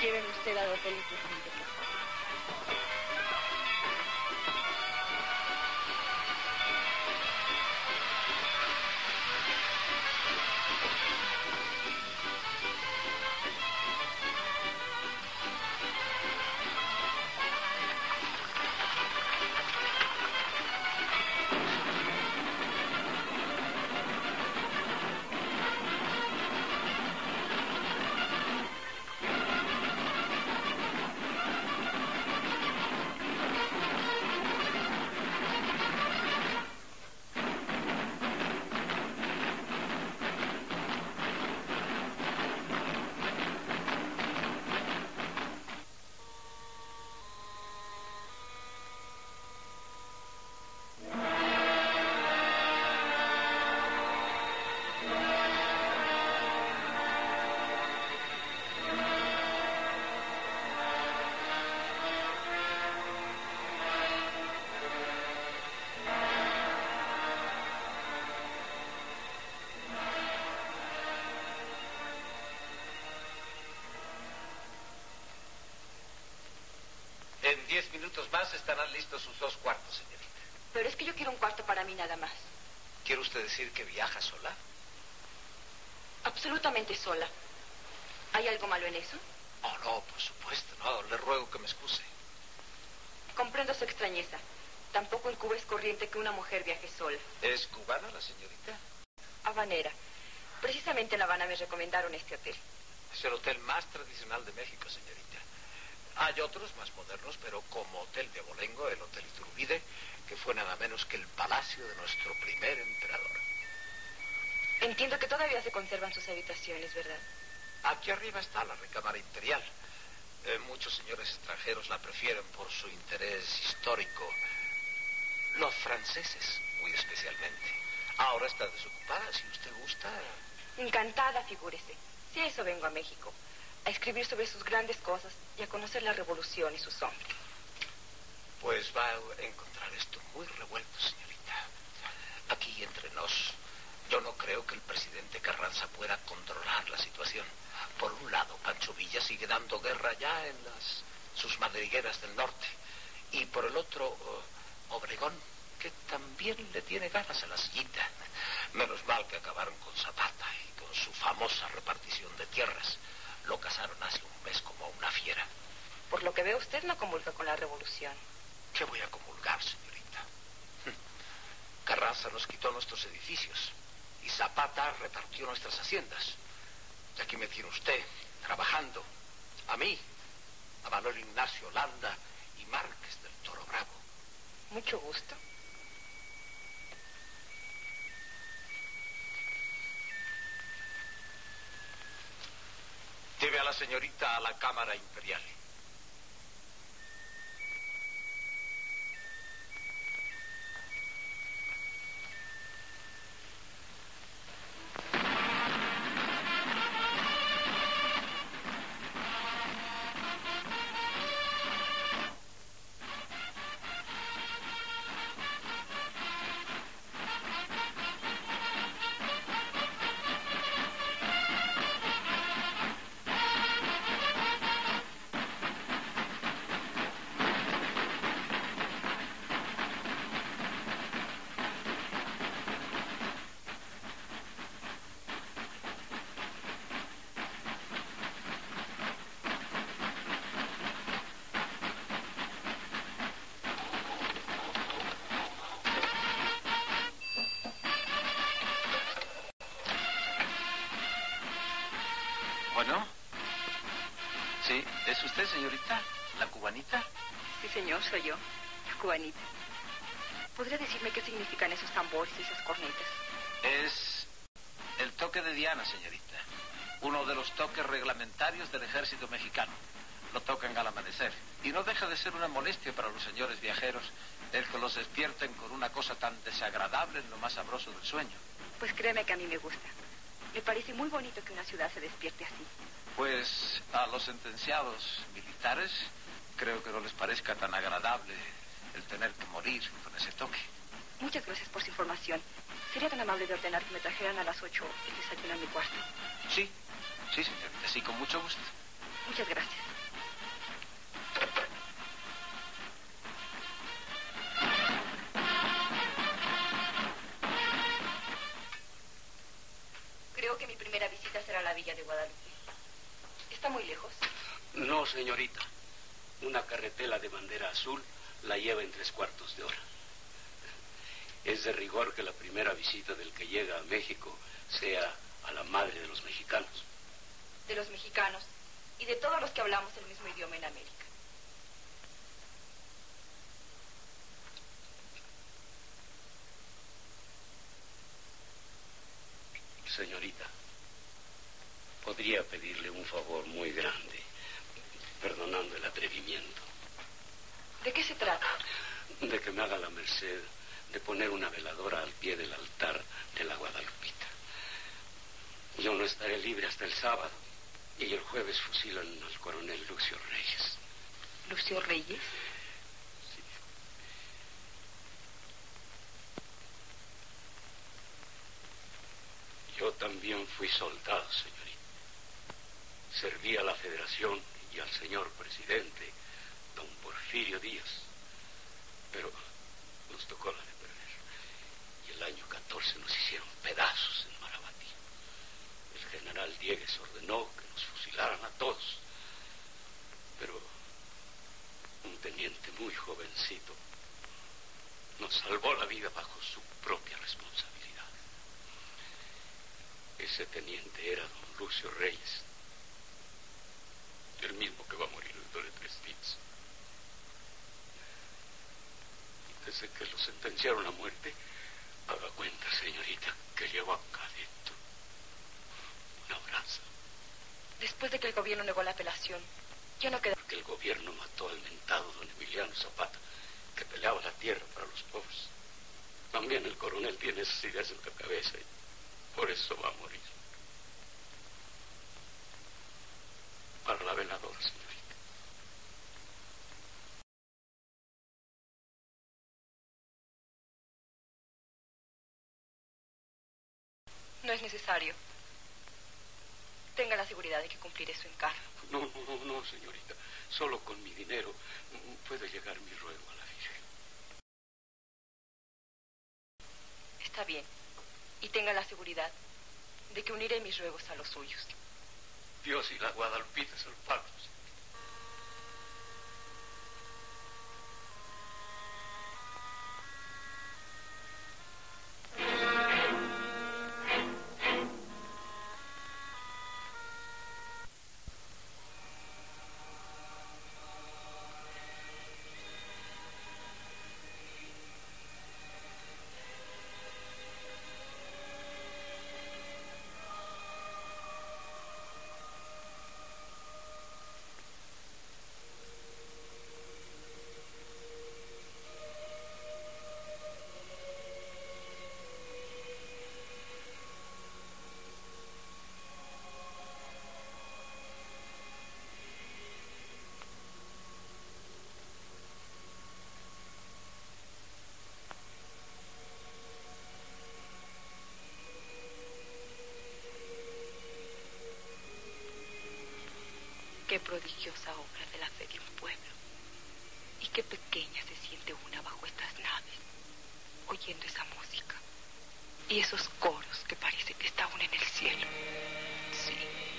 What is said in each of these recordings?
Lléveme usted al hotel y pregunte, por favor. En 10 minutos más estarán listos sus 2 cuartos, señorita. Pero es que yo quiero un cuarto para mí nada más. ¿Quiere usted decir que viaja sola? Absolutamente sola. ¿Hay algo malo en eso? Oh, no, por supuesto, no. Le ruego que me excuse. Comprendo su extrañeza. Tampoco en Cuba es corriente que una mujer viaje sola. ¿Es cubana la señorita? Habanera. Precisamente en La Habana me recomendaron este hotel. Es el hotel más tradicional de México, señorita. Hay otros más modernos, pero como Hotel de Abolengo, el Hotel Iturbide, que fue nada menos que el palacio de nuestro primer emperador. Entiendo que todavía se conservan sus habitaciones, ¿verdad? Aquí arriba está la recámara imperial. Muchos señores extranjeros la prefieren por su interés histórico. Los franceses, muy especialmente. Ahora está desocupada, si usted gusta. Encantada, figúrese. Si a eso vengo a México. A escribir sobre sus grandes cosas y a conocer la revolución y sus hombres. Pues va a encontrar esto muy revuelto, señorita. Aquí entre nos, yo no creo que el presidente Carranza pueda controlar la situación. Por un lado, Pancho Villa sigue dando guerra ya en sus madrigueras del norte. Y por el otro, Obregón, que también le tiene ganas a la sillita. Menos mal que acabaron con Zapata y con su famosa repartición de tierras. Lo casaron hace un mes como a una fiera. Por lo que veo, usted no comulga con la revolución. ¿Qué voy a comulgar, señorita? Carranza nos quitó nuestros edificios y Zapata repartió nuestras haciendas. Y aquí me tiene usted, trabajando. A mí, a Manuel Ignacio Landa y Márquez del Toro Bravo. Mucho gusto. Lleve a la señorita a la Cámara Imperial. Bueno. Sí, ¿es usted, señorita? ¿La cubanita? Sí, señor, soy yo, la cubanita. ¿Podría decirme qué significan esos tambores y esas cornetas? Es el toque de Diana, señorita. Uno de los toques reglamentarios del ejército mexicano. Lo tocan al amanecer. Y no deja de ser una molestia para los señores viajeros el que los despierten con una cosa tan desagradable en lo más sabroso del sueño. Pues créeme que a mí me gusta. Me parece muy bonito que una ciudad se despierte así. Pues a los sentenciados militares creo que no les parezca tan agradable el tener que morir con ese toque. Muchas gracias por su información. ¿Sería tan amable de ordenar que me trajeran a las 8 el desayuno a mi cuarto? Sí, señorita, sí, con mucho gusto. Muchas gracias. mi primera visita será la villa de Guadalupe. ¿Está muy lejos? No, señorita. Una carretela de bandera azul la lleva en 3/4 de hora. Es de rigor que la primera visita del que llega a México sea a la madre de los mexicanos. De los mexicanos y de todos los que hablamos el mismo idioma en América. Señorita, podría pedirle un favor muy grande, perdonando el atrevimiento. ¿De qué se trata? De que me haga la merced de poner una veladora al pie del altar de la Guadalupita. Yo no estaré libre hasta el sábado y el jueves fusilan al coronel Lucio Reyes. ¿Lucio Reyes? Sí. Yo también fui soldado, señorita. Serví a la Federación y al señor presidente, don Porfirio Díaz. Pero nos tocó la de perder. Y el año 14 nos hicieron pedazos en Marabatí. El general Diegues ordenó que nos fusilaran a todos. Pero un teniente muy jovencito nos salvó la vida bajo su propia responsabilidad. Ese teniente era don Lucio Reyes, el mismo que va a morir dentro de 3 días. Desde que lo sentenciaron a muerte, haga cuenta, señorita, que llevo acá adentro una brasa. Después de que el gobierno negó la apelación, ya no quedó... Porque el gobierno mató al mentado don Emiliano Zapata, que peleaba la tierra para los pobres. También el coronel tiene esas ideas en la cabeza y por eso va a morir. Para la veladora, señorita. No es necesario. Tenga la seguridad de que cumpliré su encargo. No, señorita. Solo con mi dinero puede llegar mi ruego a la Virgen. Está bien. Y tenga la seguridad de que uniré mis ruegos a los suyos. Dios y la Guadalupita son pactos. Qué prodigiosa obra de la fe de un pueblo. Y qué pequeña se siente una bajo estas naves, oyendo esa música. Y esos coros que parece que está aún en el cielo. Sí.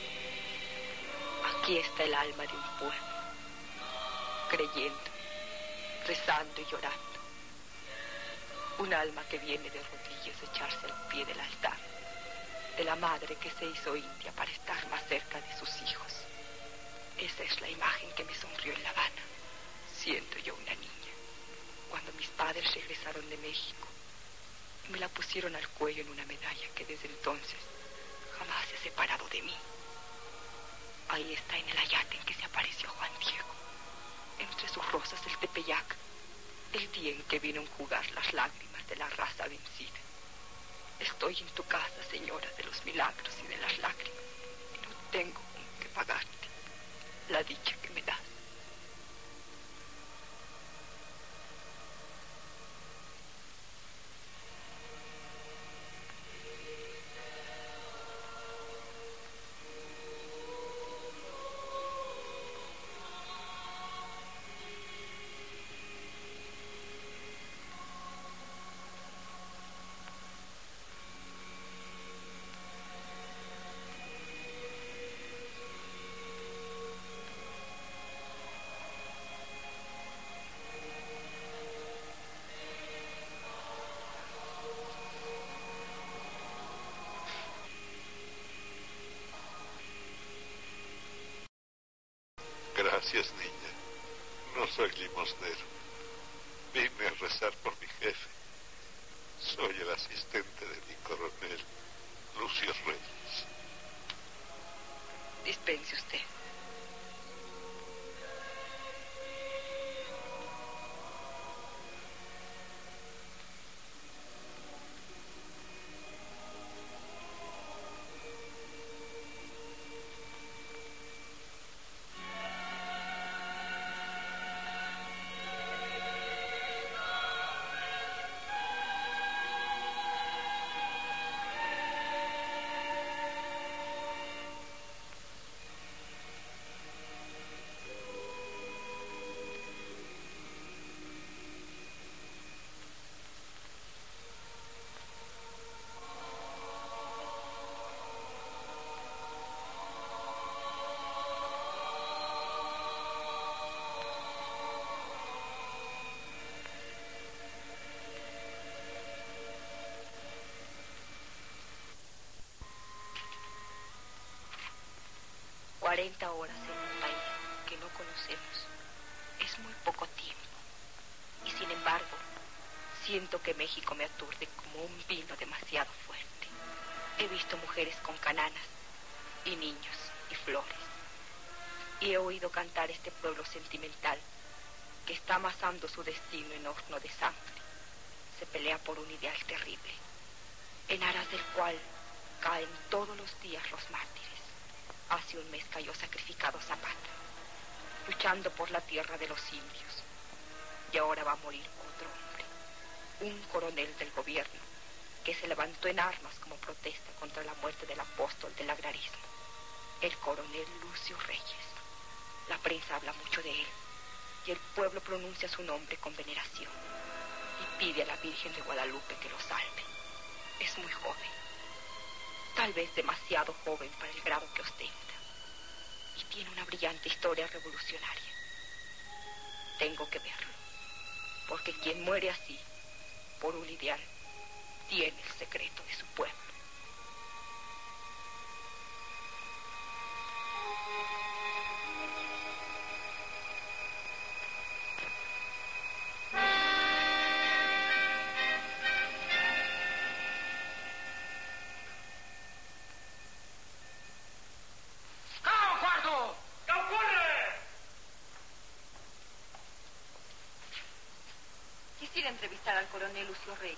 Aquí está el alma de un pueblo, creyendo, rezando y llorando. Un alma que viene de rodillas a echarse al pie del altar, de la madre que se hizo india para estar más cerca de sus hijos. Esa es la imagen que me sonrió en La Habana, siendo yo una niña, cuando mis padres regresaron de México y me la pusieron al cuello en una medalla que desde entonces jamás se ha separado de mí. Ahí está en el ayate en que se apareció Juan Diego, entre sus rosas del Tepeyac, el día en que vino a enjugar las lágrimas de la raza vencida. Estoy en tu casa, señora de los milagros y de las lágrimas, y no tengo con qué pagarte la dicha que me das. Gracias, niña. No soy limosnero. Vine a rezar por mi jefe. Soy el asistente de mi coronel, Lucio Reyes. Dispense usted. ...40 horas en un país que no conocemos es muy poco tiempo. Y sin embargo, siento que México me aturde como un vino demasiado fuerte. He visto mujeres con cananas, y niños, y flores. Y he oído cantar este pueblo sentimental que está amasando su destino en horno de sangre. Se pelea por un ideal terrible, en aras del cual caen todos los días los mártires. Hace un mes cayó sacrificado Zapata, luchando por la tierra de los indios. Y ahora va a morir otro hombre, un coronel del gobierno, que se levantó en armas como protesta contra la muerte del apóstol del agrarismo, el coronel Lucio Reyes. La prensa habla mucho de él, y el pueblo pronuncia su nombre con veneración, y pide a la Virgen de Guadalupe que lo salve. Es muy joven. Tal vez demasiado joven para el grado que ostenta. Y tiene una brillante historia revolucionaria. Tengo que verlo. Porque quien muere así, por un ideal, tiene el secreto de su pueblo. Quisiera entrevistar al coronel Lucio Reyes.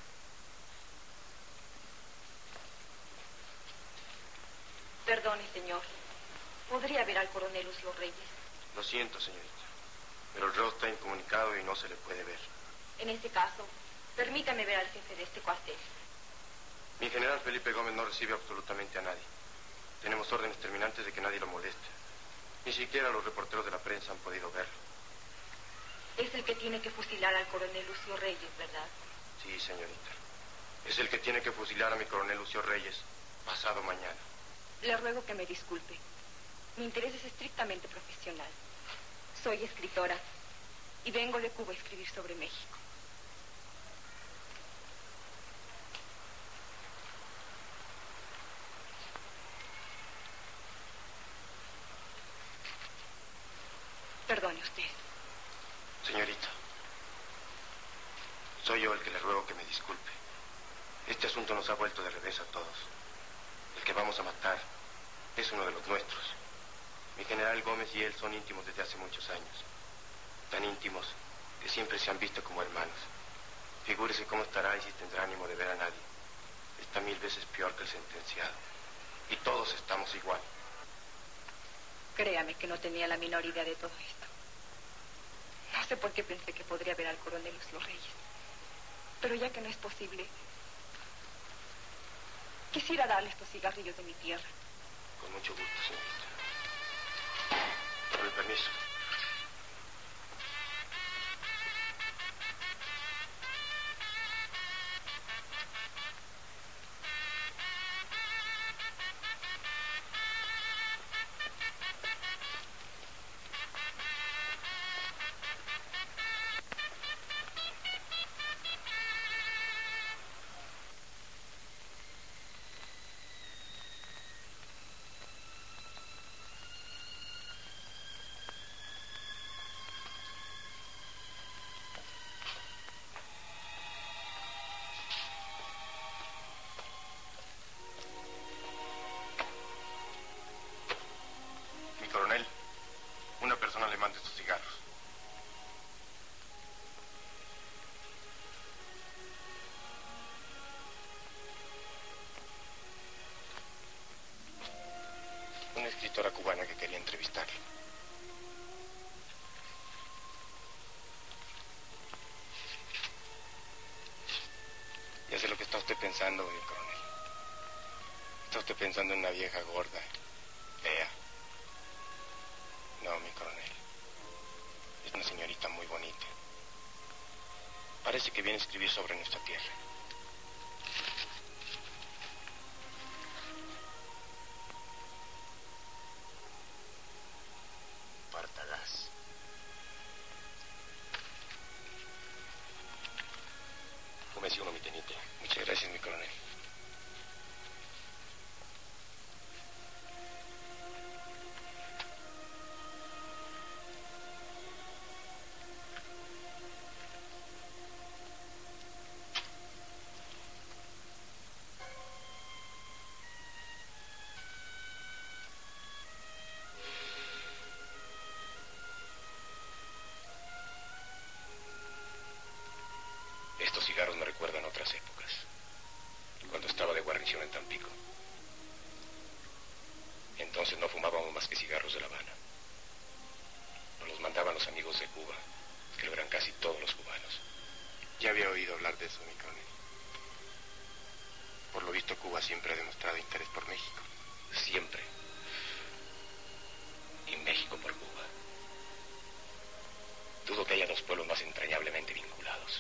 Perdone, señor. ¿Podría ver al coronel Lucio Reyes? Lo siento, señorita, pero el reo está incomunicado y no se le puede ver. En ese caso, permítame ver al jefe de este cuartel. Mi general Felipe Gómez no recibe absolutamente a nadie. Tenemos órdenes terminantes de que nadie lo moleste. Ni siquiera los reporteros de la prensa han podido verlo. Es el que tiene que fusilar al coronel Lucio Reyes, ¿verdad? Sí, señorita. Es el que tiene que fusilar a mi coronel Lucio Reyes pasado mañana. Le ruego que me disculpe. Mi interés es estrictamente profesional. Soy escritora y vengo de Cuba a escribir sobre México. Perdone usted. Señorita, soy yo el que le ruego que me disculpe. Este asunto nos ha vuelto de revés a todos. El que vamos a matar es uno de los nuestros. Mi general Gómez y él son íntimos desde hace muchos años. Tan íntimos que siempre se han visto como hermanos. Figúrese cómo estará y si tendrá ánimo de ver a nadie. Está 1000 veces peor que el sentenciado. Y todos estamos igual. Créame que no tenía la menor idea de todo esto. No sé por qué pensé que podría ver al coronel Lucio Reyes. Pero ya que no es posible, quisiera darle estos cigarrillos de mi tierra. Con mucho gusto, señorita. Con el permiso. entrevistarlo. Ya sé lo que está usted pensando, mi coronel. Está usted pensando en una vieja gorda, fea. No, mi coronel. Es una señorita muy bonita. Parece que viene a escribir sobre nuestra tierra. Partagás. Tómese uno, mi teniente. Muchas gracias, mi coronel. Estos cigarros me recuerdan otras épocas, cuando estaba de guarnición en Tampico. Entonces no fumábamos más que cigarros de La Habana. Nos los mandaban los amigos de Cuba, que lo eran casi todos los cubanos. Ya había oído hablar de eso, mi coronel. Por lo visto, Cuba siempre ha demostrado interés por México. Siempre. Y México por Cuba. Dudo que haya dos pueblos más entrañablemente vinculados.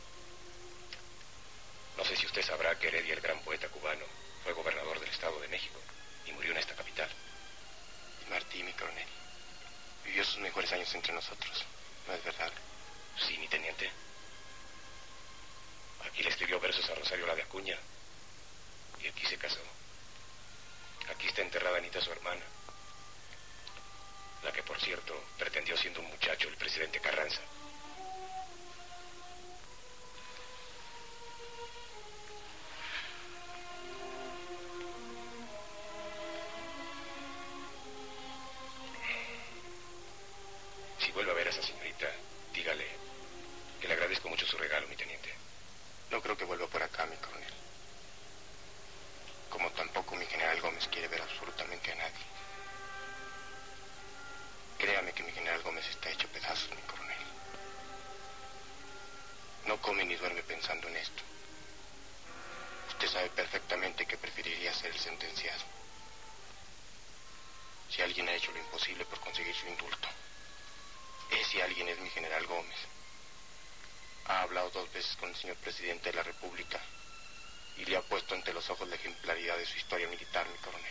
No sé si usted sabrá que Heredia, el gran poeta cubano, fue gobernador del Estado de México y murió en esta capital. Y Martí, mi coronel, vivió sus mejores años entre nosotros, ¿no es verdad? Sí, mi teniente. Aquí le escribió versos a Rosario la de Acuña y aquí se casó. Aquí está enterrada Anita, su hermana, la que, por cierto, pretendió siendo un muchacho el presidente Carranza. Si vuelve a ver a esa señorita, dígale que le agradezco mucho su regalo, mi teniente. No creo que vuelva por acá, mi coronel. Como tampoco mi general Gómez quiere ver absolutamente a nadie. Créame que mi general Gómez está hecho pedazos, mi coronel. No come ni duerme pensando en esto. Usted sabe perfectamente que preferiría ser el sentenciado. Si alguien ha hecho lo imposible por conseguir su indulto, ese alguien es mi general Gómez. Ha hablado 2 veces con el señor presidente de la República y le ha puesto ante los ojos la ejemplaridad de su historia militar, mi coronel.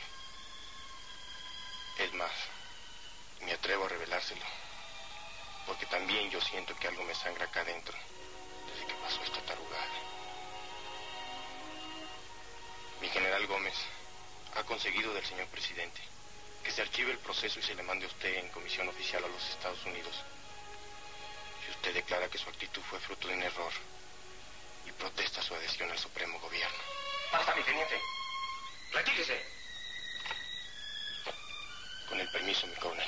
Es más, me atrevo a revelárselo, porque también yo siento que algo me sangra acá adentro desde que pasó esta tarugada. Mi general Gómez ha conseguido del señor presidente que se archive el proceso y se le mande a usted en comisión oficial a los Estados Unidos. Si usted declara que su actitud fue fruto de un error y protesta su adhesión al Supremo Gobierno. ¡Basta, mi teniente! ¡Retírese! Con el permiso, mi coronel.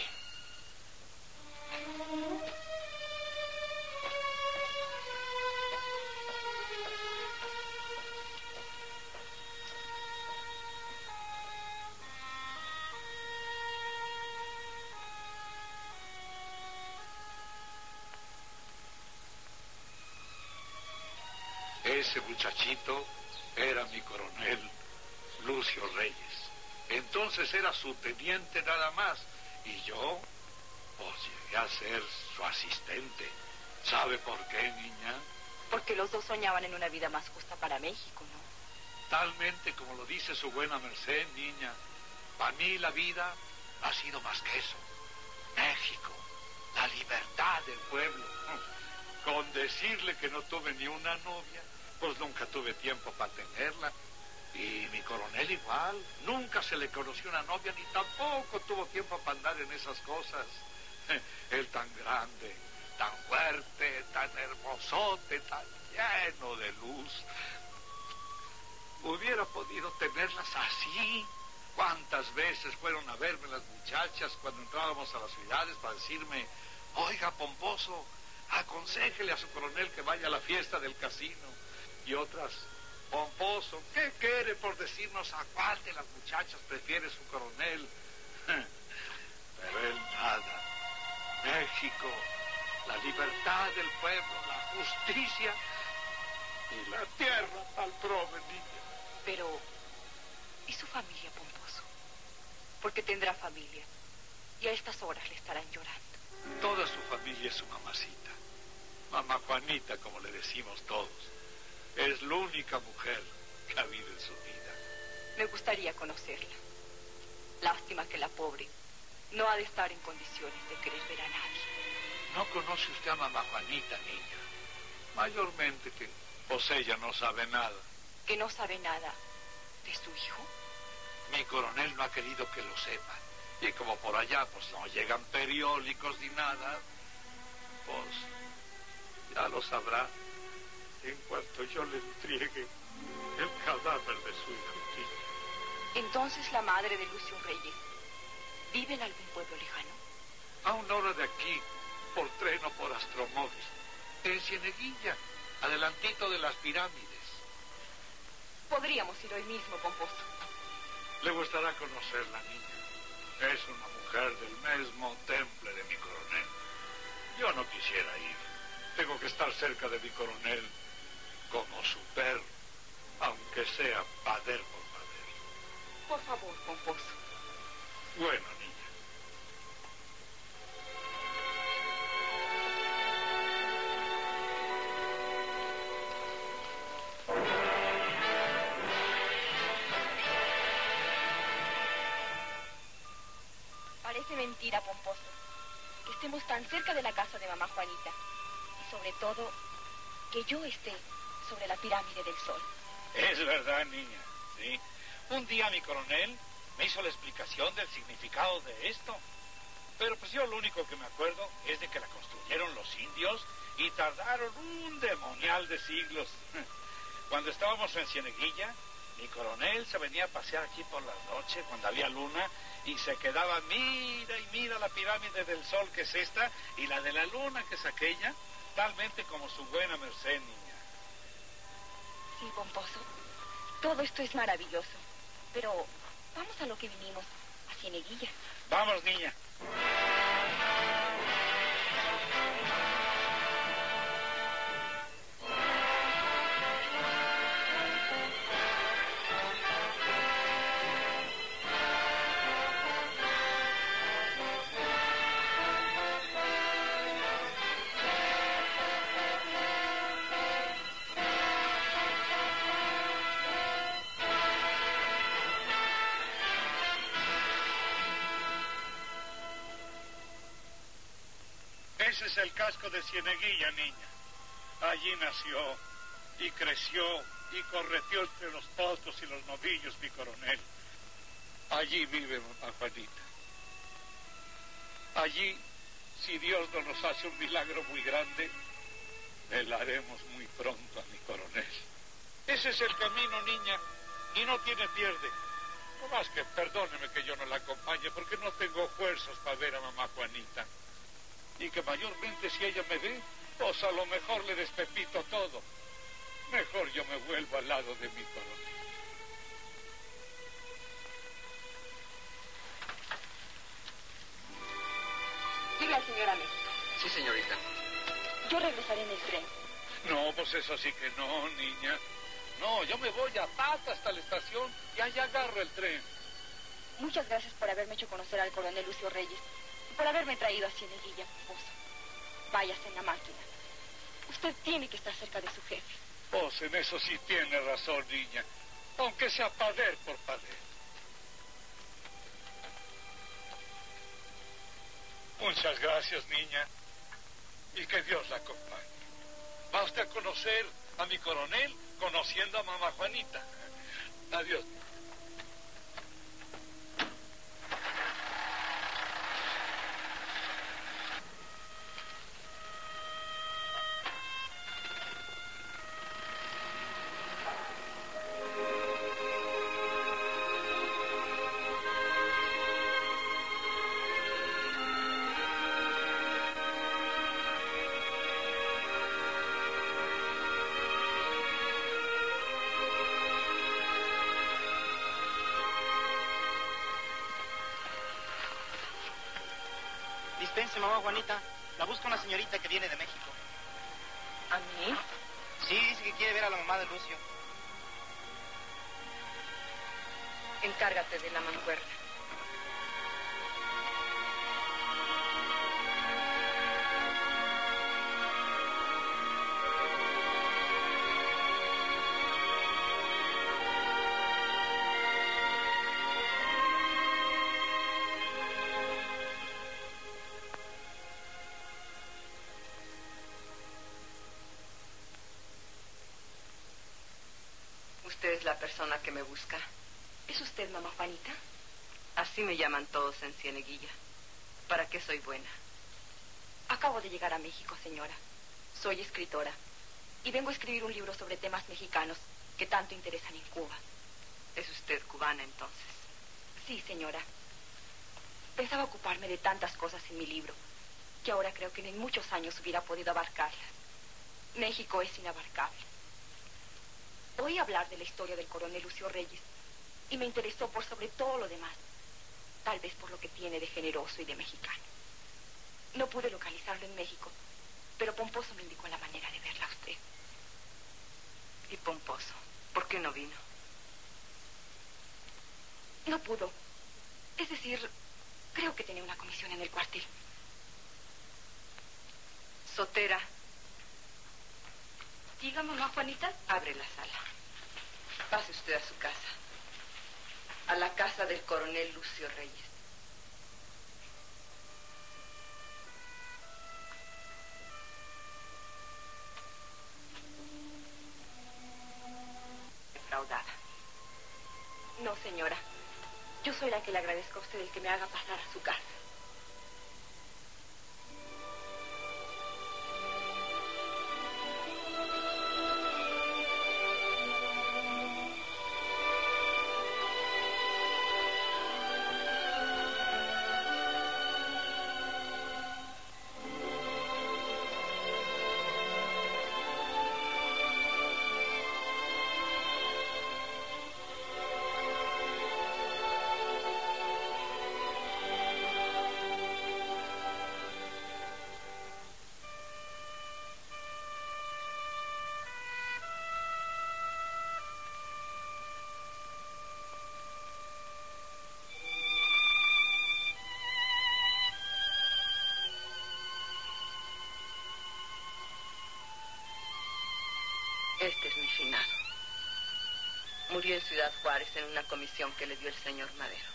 Ese muchachito era mi coronel Lucio Reyes. Entonces era su teniente nada más. Y yo, pues llegué a ser su asistente. ¿Sabe por qué, niña? Porque los dos soñaban en una vida más justa para México, ¿no? Talmente como lo dice su buena merced, niña. Para mí la vida ha sido más que eso. México, la libertad del pueblo. Con decirle que no tuve ni una novia, pues nunca tuve tiempo para tenerla. Y mi coronel igual, nunca se le conoció una novia, ni tampoco tuvo tiempo para andar en esas cosas. Él tan grande, tan fuerte, tan hermosote, tan lleno de luz. Hubiera podido tenerlas así. ¿Cuántas veces fueron a verme las muchachas cuando entrábamos a las ciudades para decirme: oiga, pomposo, aconséjele a su coronel que vaya a la fiesta del casino? Y otras: pomposo, ¿qué quiere por decirnos a cuál de las muchachas prefiere su coronel? Pero él nada. México, la libertad del pueblo, la justicia y la tierra al prove, niña. Pero, ¿y su familia, Pomposo? Porque tendrá familia. Y a estas horas le estarán llorando. Toda su familia es su mamacita. Mamá Juanita, como le decimos todos. Es la única mujer que ha habido en su vida. Me gustaría conocerla. Lástima que la pobre no ha de estar en condiciones de querer ver a nadie. ¿No conoce usted a mamá Juanita, niña? Mayormente que pues ella no sabe nada. ¿Que no sabe nada de su hijo? Mi coronel no ha querido que lo sepa. Y como por allá pues no llegan periódicos ni nada, pues ya lo sabrá en cuanto yo le entregue el cadáver de su hijo. Entonces la madre de Lucio Reyes vive en algún pueblo lejano. A una hora de aquí, por tren o por astromóvil, en Cieneguilla, adelantito de las pirámides. Podríamos ir hoy mismo, Pomposo. Le gustará conocerla, niña. Es una mujer del mismo temple de mi coronel. Yo no quisiera ir. Tengo que estar cerca de mi coronel como su perro, aunque sea pader por pader. Por favor, Pomposo. Bueno, niña. Parece mentira, Pomposo, que estemos tan cerca de la casa de mamá Juanita. Y sobre todo, que yo esté sobre la pirámide del Sol. Es verdad, niña, sí. Un día mi coronel me hizo la explicación del significado de esto. Pero pues yo lo único que me acuerdo es de que la construyeron los indios y tardaron un demonial de siglos. Cuando estábamos en Cieneguilla, mi coronel se venía a pasear aquí por la noche cuando había luna y se quedaba, mira y mira la pirámide del Sol que es esta y la de la luna que es aquella, talmente como su buena merced, niña. Sí, Pomposo, todo esto es maravilloso, pero vamos a lo que vinimos, a Cieneguilla. Vamos, niña. Ese es el casco de Cieneguilla, niña. Allí nació y creció y correteó entre los potros y los novillos mi coronel. Allí vive mamá Juanita. Allí, si Dios no nos hace un milagro muy grande, velaremos muy pronto a mi coronel. Ese es el camino, niña, y no tiene pierde. No más que perdóneme que yo no la acompañe, porque no tengo fuerzas para ver a mamá Juanita. Y que mayormente si ella me ve, pues a lo mejor le despepito todo. Mejor yo me vuelvo al lado de mi coronel. Diga al señor México. Sí, señorita. Yo regresaré en el tren. No, pues eso sí que no, niña. No, yo me voy a pata hasta la estación y allá agarro el tren. Muchas gracias por haberme hecho conocer al coronel Lucio Reyes y por haberme traído a Cieneguilla, Pomposo. Váyase en la máquina. Usted tiene que estar cerca de su jefe. Pues en eso sí tiene razón, niña. Aunque sea pader por pader. Muchas gracias, niña. Y que Dios la acompañe. Va usted a conocer a mi coronel conociendo a mamá Juanita. Adiós. dice mamá Juanita? La busca una señorita que viene de México. ¿A mí? Sí, dice que quiere ver a la mamá de Lucio. Encárgate de la mancuerna. Usted es la persona que me busca. ¿Es usted mamá Juanita? Así me llaman todos en Cieneguilla. ¿Para qué soy buena? Acabo de llegar a México, señora. Soy escritora y vengo a escribir un libro sobre temas mexicanos que tanto interesan en Cuba. ¿Es usted cubana entonces? Sí, señora. Pensaba ocuparme de tantas cosas en mi libro que ahora creo que en muchos años hubiera podido abarcarlas. México es inabarcable. Oí hablar de la historia del coronel Lucio Reyes y me interesó por sobre todo lo demás, tal vez por lo que tiene de generoso y de mexicano. No pude localizarlo en México, pero Pomposo me indicó la manera de verla a usted. ¿Y Pomposo? ¿Por qué no vino? No pudo. Es decir, creo que tenía una comisión en el cuartel. Sotera. Diga, mamá Juanita. Abre la sala. Pase usted a su casa. A la casa del coronel Lucio Reyes. Defraudada. No, señora. Yo soy la que le agradezco a usted el que me haga pasar a su casa. Este es mi finado. Murió en Ciudad Juárez en una comisión que le dio el señor Madero.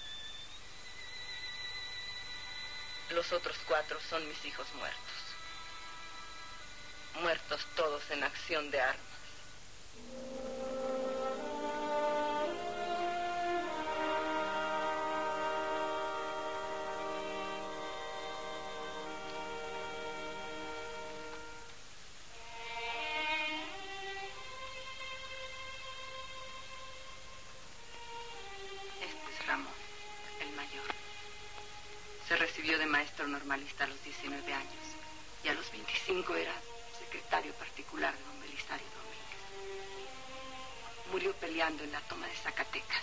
Los otros 4 son mis hijos muertos. Muertos todos en acción de armas. De maestro normalista a los 19 años y a los 25 era secretario particular de don Belisario Domínguez. Murió peleando en la toma de Zacatecas.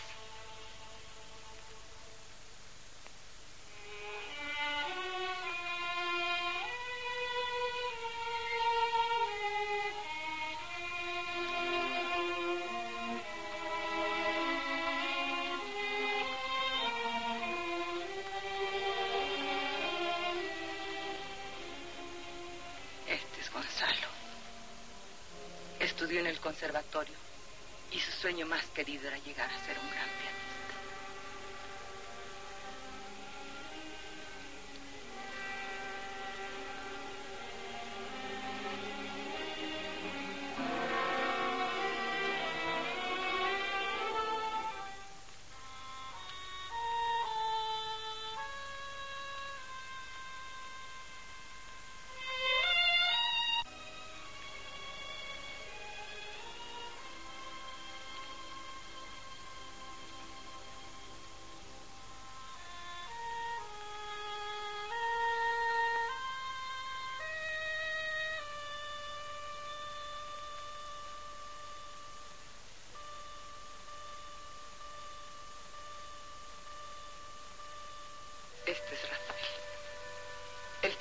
Estudió en el conservatorio y su sueño más querido era llegar a ser un gran pianista.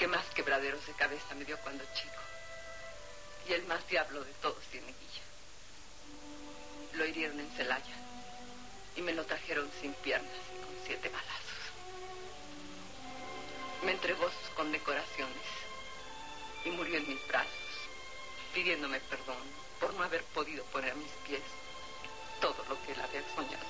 que más quebraderos de cabeza me dio cuando chico. Y el más diablo de todos tiene guilla. Lo hirieron en Celaya y me lo trajeron sin piernas y con 7 balazos. Me entregó sus condecoraciones y murió en mis brazos, pidiéndome perdón por no haber podido poner a mis pies todo lo que él había soñado.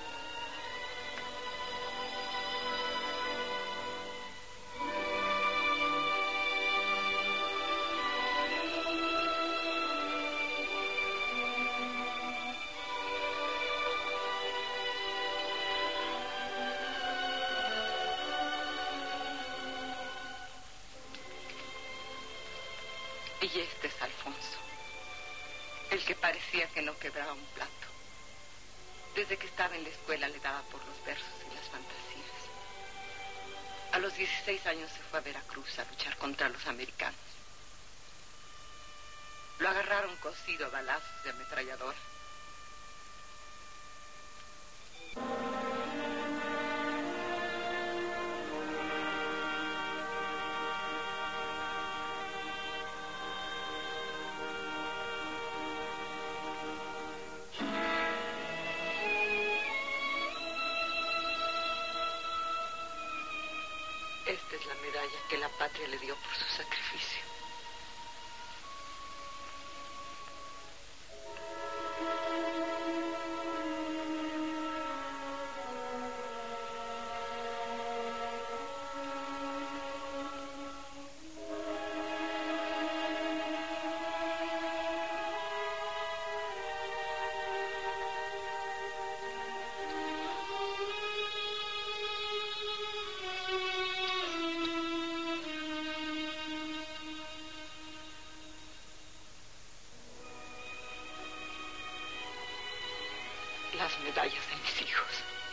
Y este es Alfonso, el que parecía que no quebraba un plato. Desde que estaba en la escuela le daba por los versos y las fantasías. A los 16 años se fue a Veracruz a luchar contra los americanos. Lo agarraron cosido a balazos de ametralladora. Esta es la medalla que la patria le dio por su sacrificio. Las medallas de mis hijos.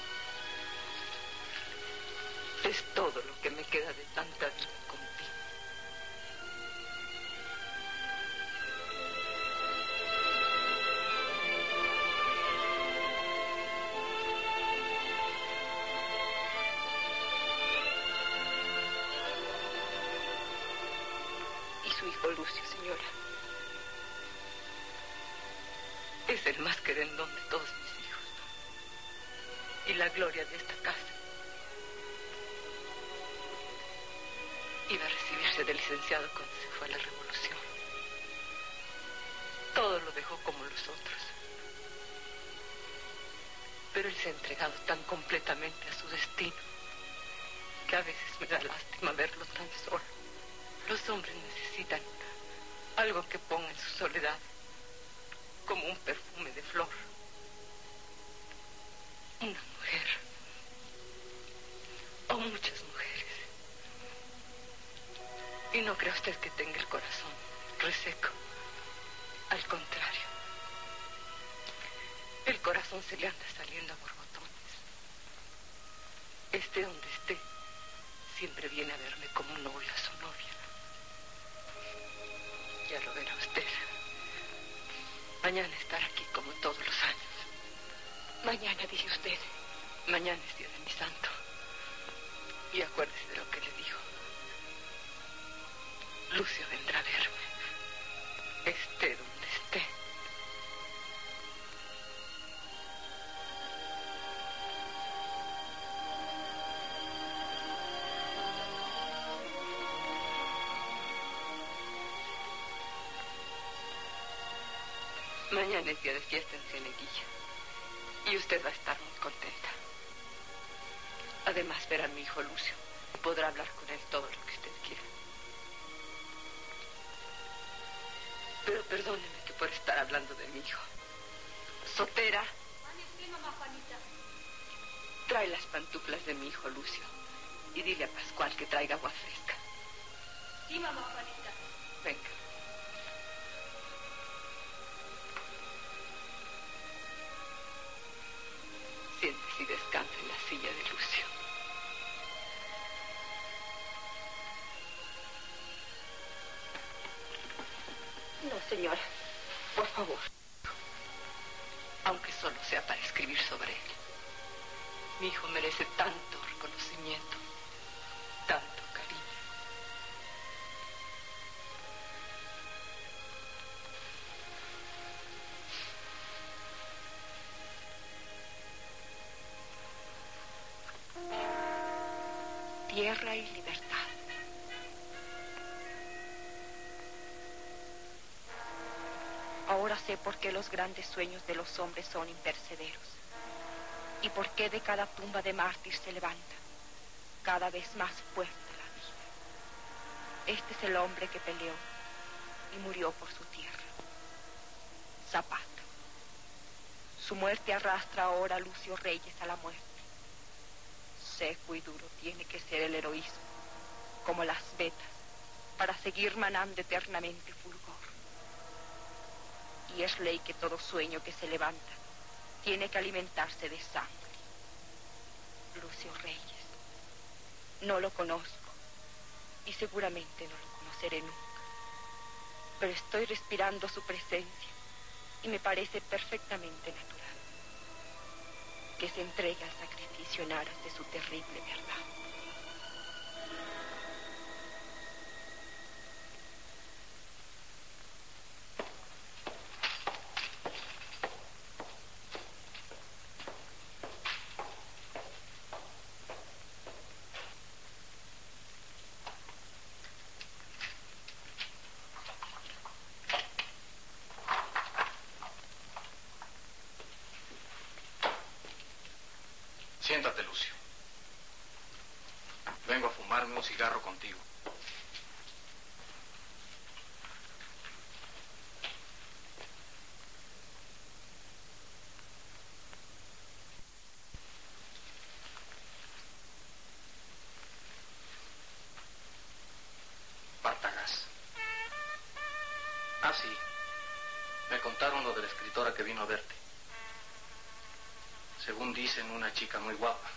Es todo lo que me queda de tanta vida contigo. Y su hijo Lucio, señora, es el más querendón de todos mis hijos. Y la gloria de esta casa. Iba a recibirse de licenciado cuando se fue a la revolución. Todo lo dejó como los otros. Pero él se ha entregado tan completamente a su destino que a veces me da lástima verlo tan solo. Los hombres necesitan algo que ponga en su soledad como un perfume de flor. Una mujer, o muchas mujeres. Y no crea usted que tenga el corazón reseco. Al contrario, el corazón se le anda saliendo a borbotones. Esté donde esté, siempre viene a verme como un novio a su novia. Ya lo verá usted. Mañana estará aquí como todos los años. Mañana, dice usted. Mañana es día de mi santo. Y acuérdese de lo que le digo. Lucio vendrá a verme. Esté donde esté. Mañana es día de fiesta en Cieneguilla. Y usted va a estar muy contenta. Además, verá a mi hijo Lucio. Y podrá hablar con él todo lo que usted quiera. Pero perdóneme que por estar hablando de mi hijo. Sotera. Trae las pantuflas de mi hijo Lucio. Y dile a Pascual que traiga agua fresca. Sí, mamá Juanita. Venga. Siéntese y descanse en la silla de Lucio. No, señora. Por favor. Aunque solo sea para escribir sobre él. Mi hijo merece tanto reconocimiento, tanto cariño. sé por qué los grandes sueños de los hombres son imperecederos y por qué de cada tumba de mártir se levanta cada vez más fuerte la vida. Este es el hombre que peleó y murió por su tierra. Zapata. Su muerte arrastra ahora a Lucio Reyes a la muerte. Seco y duro tiene que ser el heroísmo, como las vetas, para seguir manando eternamente fulgor. Y es ley que todo sueño que se levanta tiene que alimentarse de sangre. Lucio Reyes. No lo conozco y seguramente no lo conoceré nunca. Pero estoy respirando su presencia y me parece perfectamente natural que se entregue al sacrificio en aras de su terrible verdad. Siéntate, Lucio. Vengo a fumarme un cigarro contigo. Bartagas. Ah, sí. Me contaron lo de la escritora que vino a verte. Según dicen, una chica muy guapa.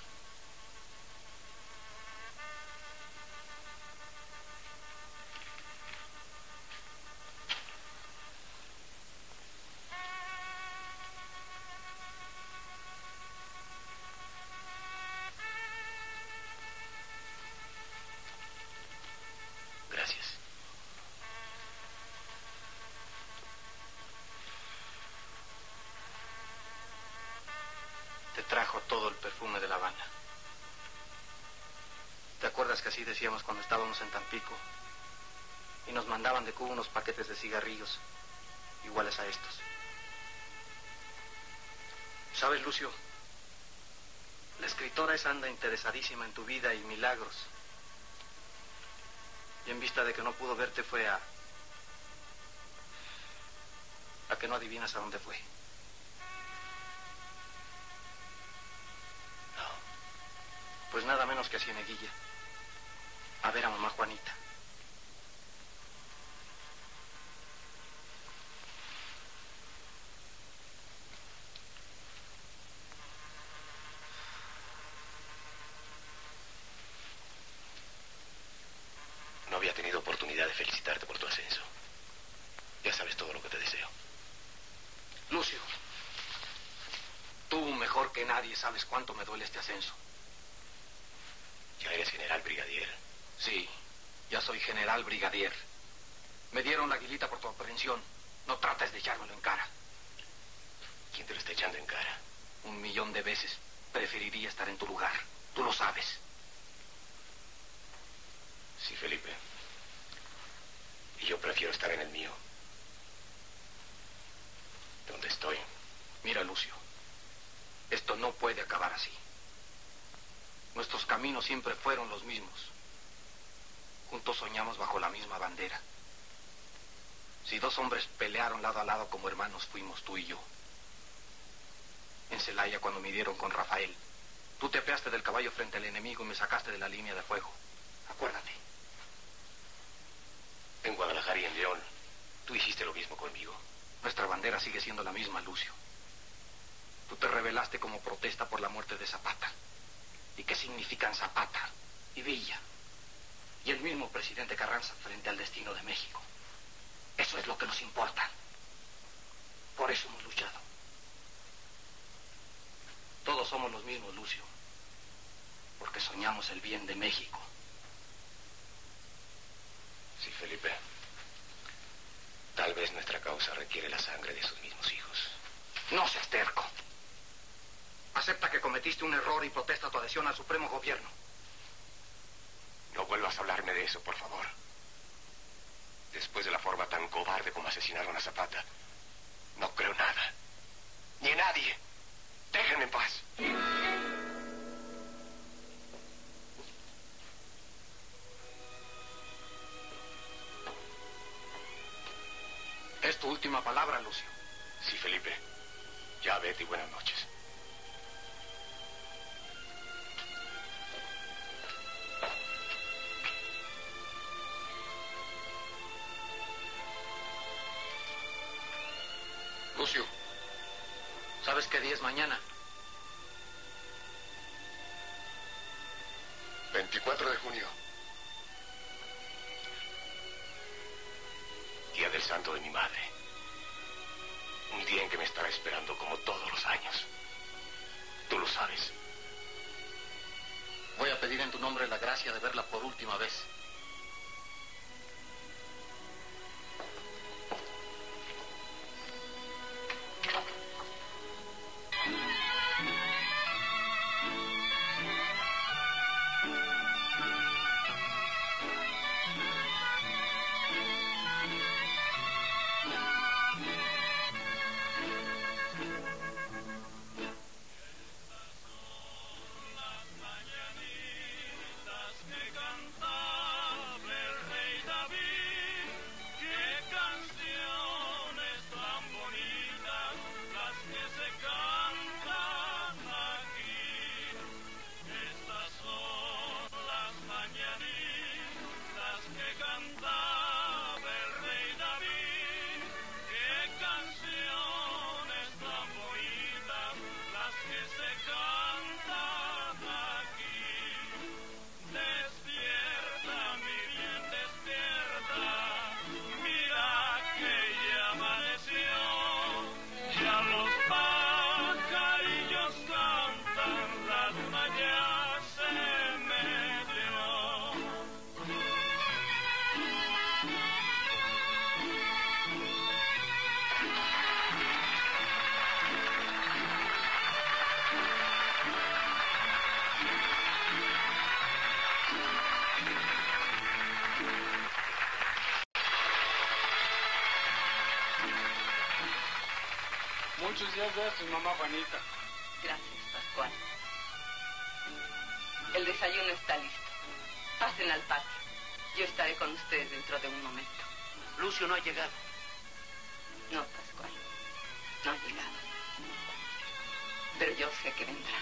Gracias. Te trajo todo el perfume de La Habana. ¿Te acuerdas que así decíamos cuando estábamos en Tampico? Y nos mandaban de Cuba unos paquetes de cigarrillos iguales a estos. ¿Sabes, Lucio? La escritora esa anda interesadísima en tu vida y milagros. Y en vista de que no pudo verte fue a que no adivinas a dónde fue. Pues nada menos que a Cieneguilla. A ver a mamá Juanita. No había tenido oportunidad de felicitarte por tu ascenso. Ya sabes todo lo que te deseo. Lucio, tú mejor que nadie sabes cuánto me duele este ascenso. Ya eres general brigadier. Sí, ya soy general brigadier. Me dieron la aguilita por tu aprehensión. No trates de echármelo en cara. ¿Quién te lo está echando en cara? 1,000,000 de veces preferiría estar en tu lugar. Tú lo sabes. Sí, Felipe. Y yo prefiero estar en el mío. ¿Dónde estoy? Mira, Lucio. Esto no puede acabar así. Nuestros caminos siempre fueron los mismos. Juntos soñamos bajo la misma bandera. Si dos hombres pelearon lado a lado como hermanos, fuimos tú y yo. En Celaya, cuando me dieron con Rafael, tú te apeaste del caballo frente al enemigo y me sacaste de la línea de fuego. Acuérdate. En Guadalajara y en León, tú hiciste lo mismo conmigo. Nuestra bandera sigue siendo la misma, Lucio. Tú te rebelaste como protesta por la muerte de Zapata. ¿Y qué significan Zapata y Villa? Y el mismo presidente Carranza frente al destino de México. Eso es lo que nos importa. Por eso hemos luchado. Todos somos los mismos, Lucio. Porque soñamos el bien de México. Sí, Felipe. Tal vez nuestra causa requiere la sangre de sus mismos hijos. No seas terco. Acepta que cometiste un error y protesta tu adhesión al Supremo Gobierno. No vuelvas a hablarme de eso, por favor. Después de la forma tan cobarde como asesinaron a Zapata, No creo nada. Ni en nadie. Déjenme en paz. ¿Es tu última palabra, Lucio? Sí, Felipe. Ya vete y buenas noches. Lucio, ¿sabes qué día es mañana? 24 de junio. Día del santo de mi madre. Un día en que me estará esperando como todos los años. Tú lo sabes. Voy a pedir en tu nombre la gracia de verla por última vez. Muchos días de estos, mamá Juanita. Gracias, Pascual. El desayuno está listo. Pasen al patio. Yo estaré con ustedes dentro de un momento. Lucio no ha llegado. No, Pascual. No ha llegado. Pero yo sé que vendrá.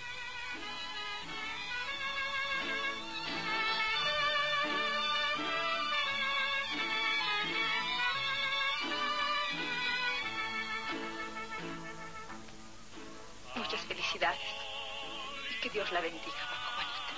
Muchas felicidades. Y que Dios la bendiga, mamá Juanita.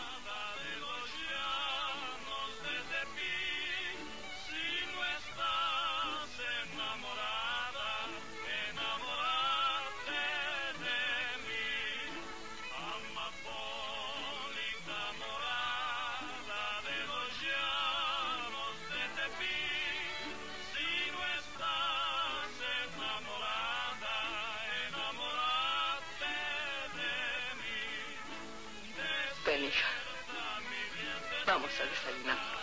Ven, hija. Vamos a desayunarnos.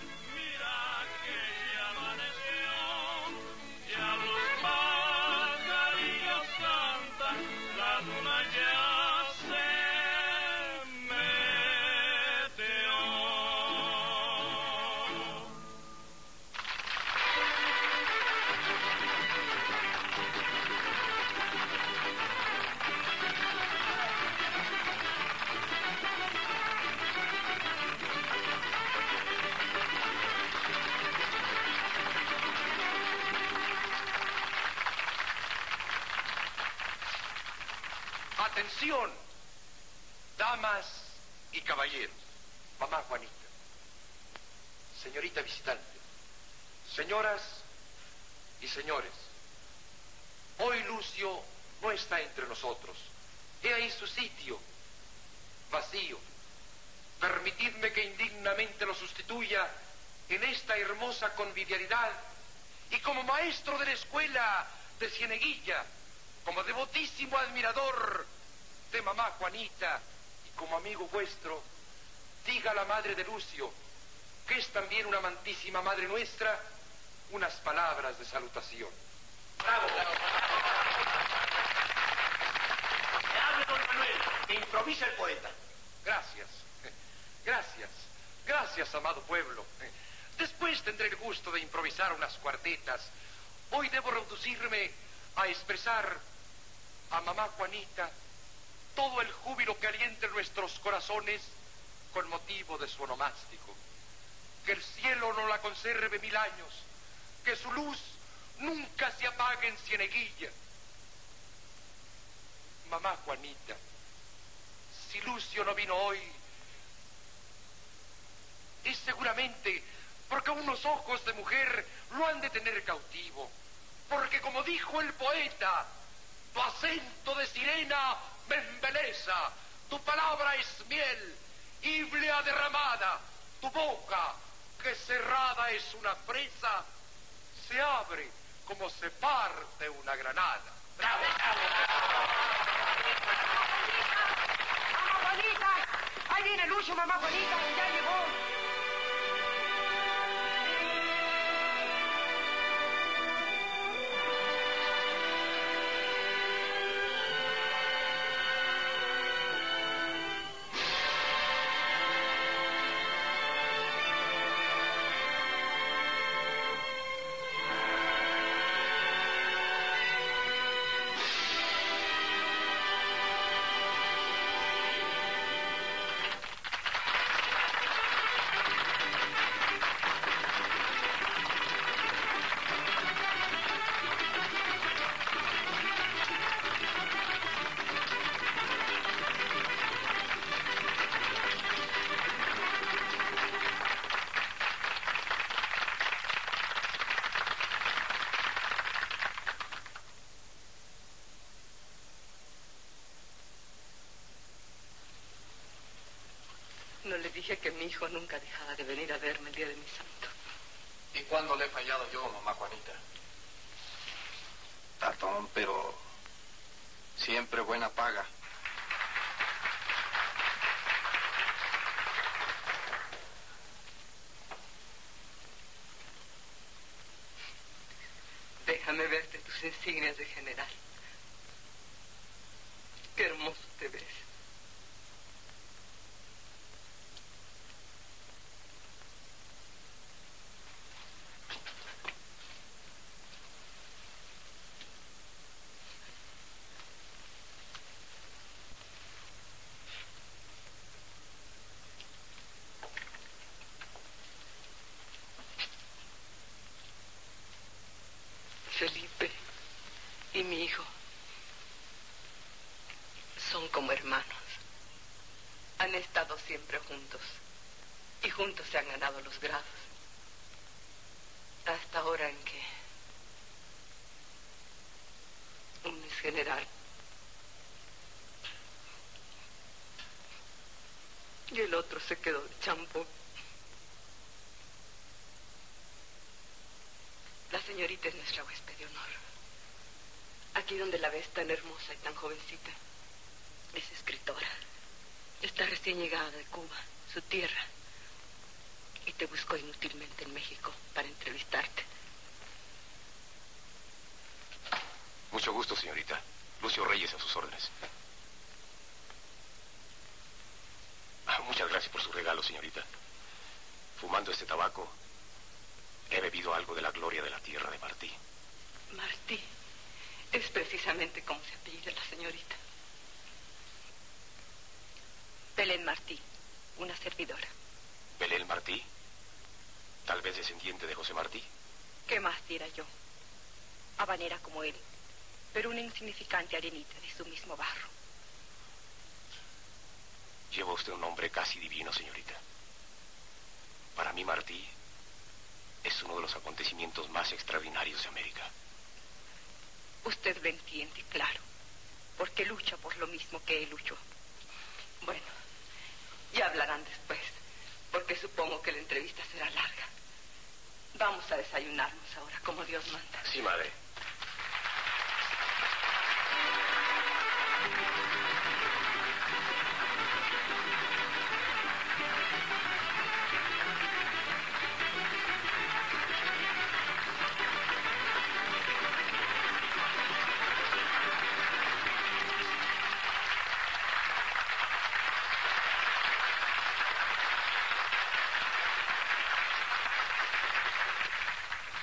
Atención, damas y caballeros, mamá Juanita, señorita visitante, señoras y señores, hoy Lucio no está entre nosotros. He ahí su sitio, vacío. Permitidme que indignamente lo sustituya en esta hermosa convivialidad y como maestro de la escuela de Cieneguilla, como devotísimo admirador de mamá Juanita y como amigo vuestro, diga a la madre de Lucio, que es también una amantísima madre nuestra, unas palabras de salutación. Bravo, bravo. ¡Que hable, don Manuel! Que improvisa el poeta. Gracias. Gracias. Gracias, amado pueblo. Después tendré el gusto de improvisar unas cuartetas. Hoy debo reducirme a expresar a mamá Juanita todo el júbilo que alienta en nuestros corazones con motivo de su onomástico. Que el cielo no la conserve 1000 años, que su luz nunca se apague en Cieneguilla. Mamá Juanita, si Lucio no vino hoy, es seguramente porque unos ojos de mujer lo han de tener cautivo. Porque como dijo el poeta, tu acento de sirena me embeleza, tu palabra es miel, íblea derramada, tu boca, que cerrada es una presa, se abre como se parte una granada. ¡Bravo, bravo! ¡Mamá Juanita! ¡Ahí viene Lucio, mamá Juanita! ¡Ya llegó! No le dije que mi hijo nunca dejaba de venir a verme el día de mi santo. ¿Y cuándo le he fallado yo, mamá Juanita? Tatón, pero siempre buena paga. Déjame verte tus insignias de general. Qué hermoso te ves. Felipe y mi hijo son como hermanos. Han estado siempre juntos y juntos se han ganado los grados. Hasta ahora en que uno es general y el otro se quedó de champú. La señorita es nuestra huésped de honor. Aquí donde la ves tan hermosa y tan jovencita, es escritora. Está recién llegada de Cuba, su tierra, y te buscó inútilmente en México para entrevistarte. Mucho gusto, señorita. Lucio Reyes, a sus órdenes. Muchas gracias por su regalo, señorita. Fumando este tabaco, he bebido algo de la gloria de la tierra de Martí. Martí es precisamente como se apellida la señorita. Belén Martí, una servidora. ¿Belén Martí? ¿Tal vez descendiente de José Martí? ¿Qué más diera yo? Habanera como él, pero una insignificante arenita de su mismo barro. Lleva usted un nombre casi divino, señorita. Para mí, Martí es uno de los acontecimientos más extraordinarios de América. Usted lo entiende, claro, porque lucha por lo mismo que él luchó. Bueno, ya hablarán después, porque supongo que la entrevista será larga. Vamos a desayunarnos ahora, como Dios manda. Sí, madre.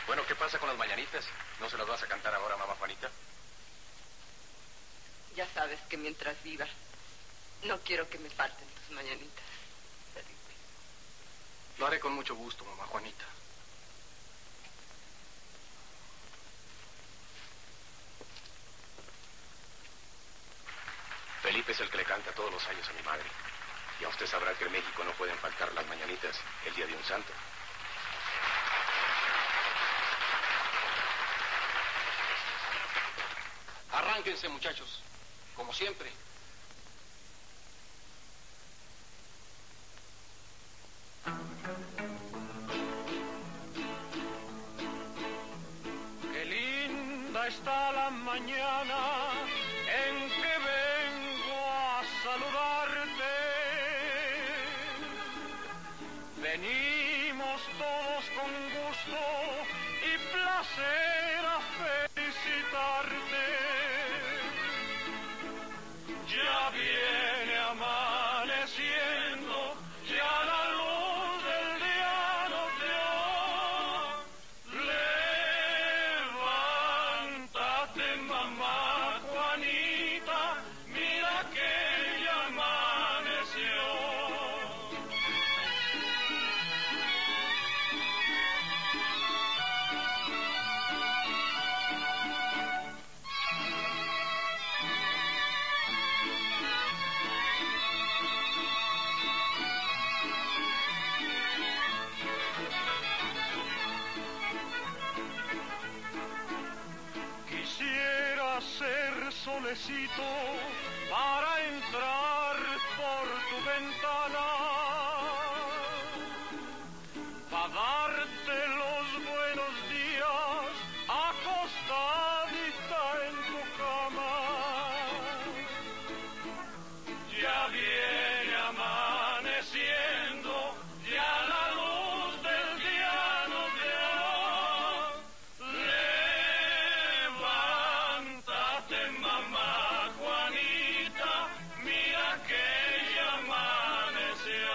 Bueno, ¿qué pasa con las mañanitas? ¿No se las vas a cantar ahora, mamá Juanita? Ya sabes que mientras viva, no quiero que me falten tus mañanitas, Felipe. Lo haré con mucho gusto, mamá Juanita. Felipe es el que le canta todos los años a mi madre. Y a usted sabrá que en México no pueden faltar las mañanitas el día de un santo. Arránquense, muchachos, como siempre. Qué linda está la mañana en que vengo a saludarte. Venimos todos con gusto y placer a felicitarte. Ya viene amaneciendo, ya la luz del día nos dio. Levántate, mamá Juanita, mira que ya amaneció. Quisiera ser solecito para entrar por tu ventana, para darte los buenos días acostadita en tu cama. Ya viene amaneciendo, ya la luz del día nos dio. Levántate, mamá Juanita, mira que ya amaneció.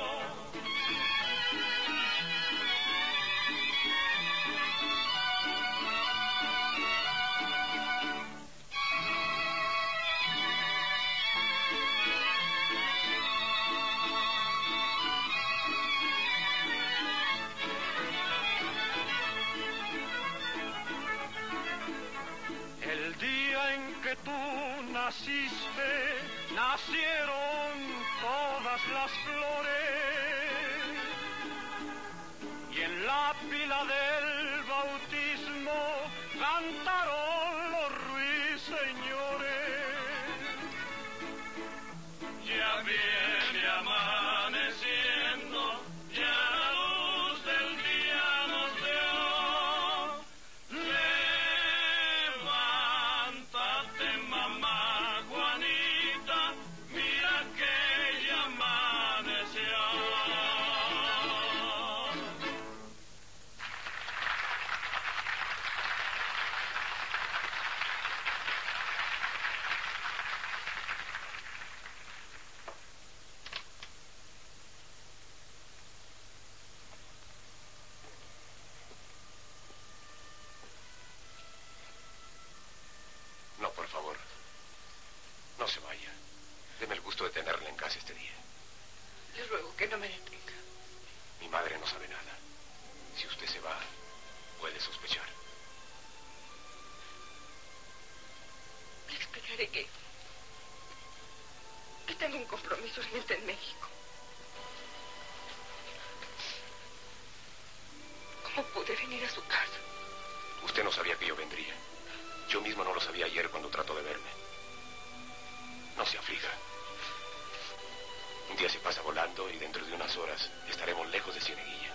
El día en que tú naciste, nacieron todas las flores, y en la pila del bautismo cantaron los ruiseñores. Ya viene amaneciendo, ya la luz del día nos dio. Levántate, mamá Juanita, mira que ya amaneció. No, por favor. No se vaya. Deme el gusto de tenerla en casa este día. Le ruego que no me detenga. Mi madre no sabe nada. Si usted se va, puede sospechar. Le explicaré que tengo un compromiso urgente en México. ¿Cómo pude venir a su casa? Usted no sabía que yo vendría. Yo mismo no lo sabía ayer cuando trató de verme. No se aflija. Un día se pasa volando y dentro de unas horas estaremos lejos de Cieneguilla.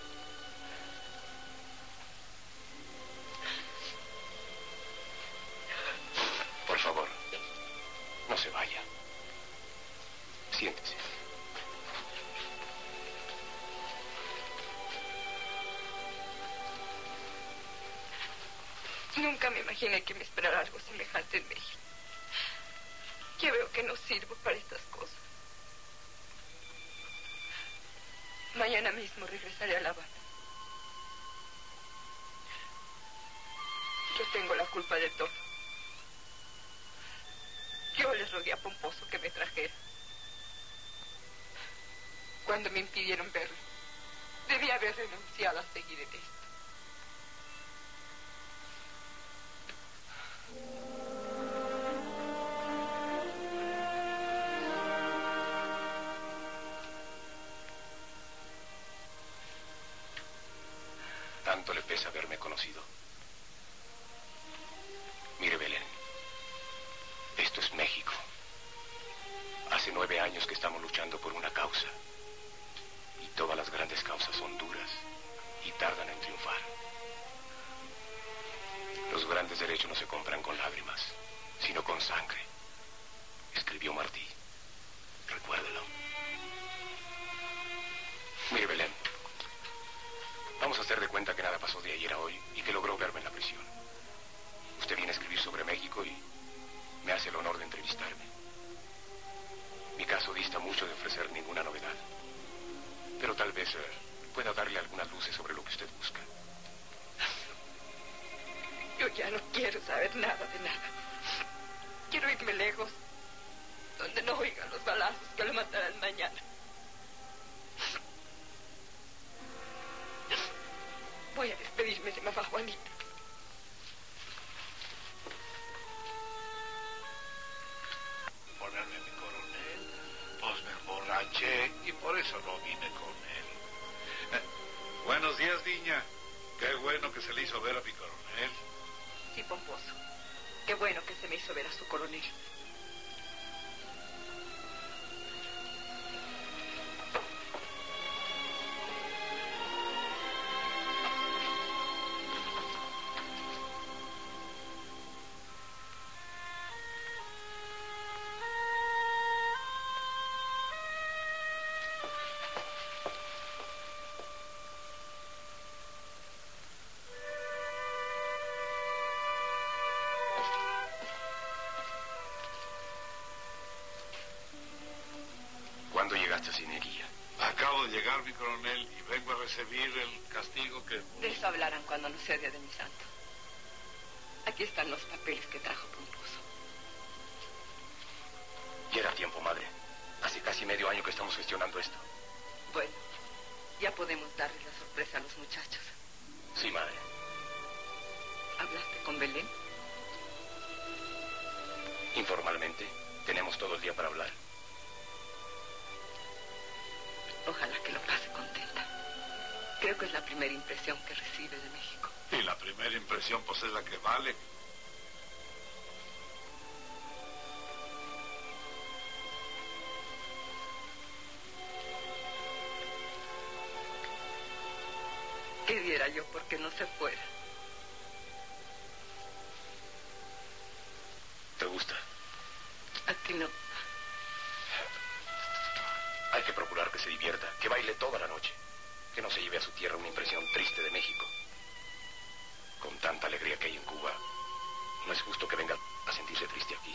Por favor, no se vaya. Siéntese. Nunca me imaginé que me esperara algo semejante en México. Ya veo que no sirvo para estas cosas. Mañana mismo regresaré a La Habana. Yo tengo la culpa de todo. Yo les rogué a Pomposo que me trajera. Cuando me impidieron verlo, debí haber renunciado a seguir en esto. Tanto le pesa haberme conocido. Mire, Belén, esto es México. Hace 9 años que estamos luchando por una causa. Y todas las grandes causas son duras y tardan en triunfar. Los grandes derechos no se compran con lágrimas, sino con sangre. Escribió Martí. Recuérdelo. Mire, Belén, vamos a hacer de cuenta que nada pasó de ayer a hoy y que logró verme en la prisión. Usted viene a escribir sobre México y me hace el honor de entrevistarme. Mi caso dista mucho de ofrecer ninguna novedad, pero tal vez pueda darle algunas luces sobre lo que usted busca. Yo ya no quiero saber nada de nada. Quiero irme lejos, donde no oigan los balazos que lo matarán mañana. Voy a despedirme de mamá Juanita. Ponerme mi coronel, pues me emborraché y por eso no vine con él. Buenos días, niña. Qué bueno que se le hizo ver a mi coronel. Sí, Pomposo. Qué bueno que se me hizo ver a su coronel. ¿Cuándo llegaste a Cineguía? Acabo de llegar, mi coronel, y vengo a recibir el castigo que... De eso hablarán cuando no sea día de mi santo. Aquí están los papeles que trajo Pomposo. Ya era tiempo, madre. Hace casi medio año que estamos gestionando esto. Bueno, ya podemos darles la sorpresa a los muchachos. Sí, madre. ¿Hablaste con Belén? Informalmente. Tenemos todo el día para hablar. Ojalá que lo pase contenta. Creo que es la primera impresión que recibe de México. Y la primera impresión, pues, es la que vale. ¿Qué diera yo porque no se fuera? ¿Te gusta? A ti no. Hay que procurar que se divierta, que baile toda la noche, que no se lleve a su tierra una impresión triste de México. Con tanta alegría que hay en Cuba, no es justo que venga a sentirse triste aquí.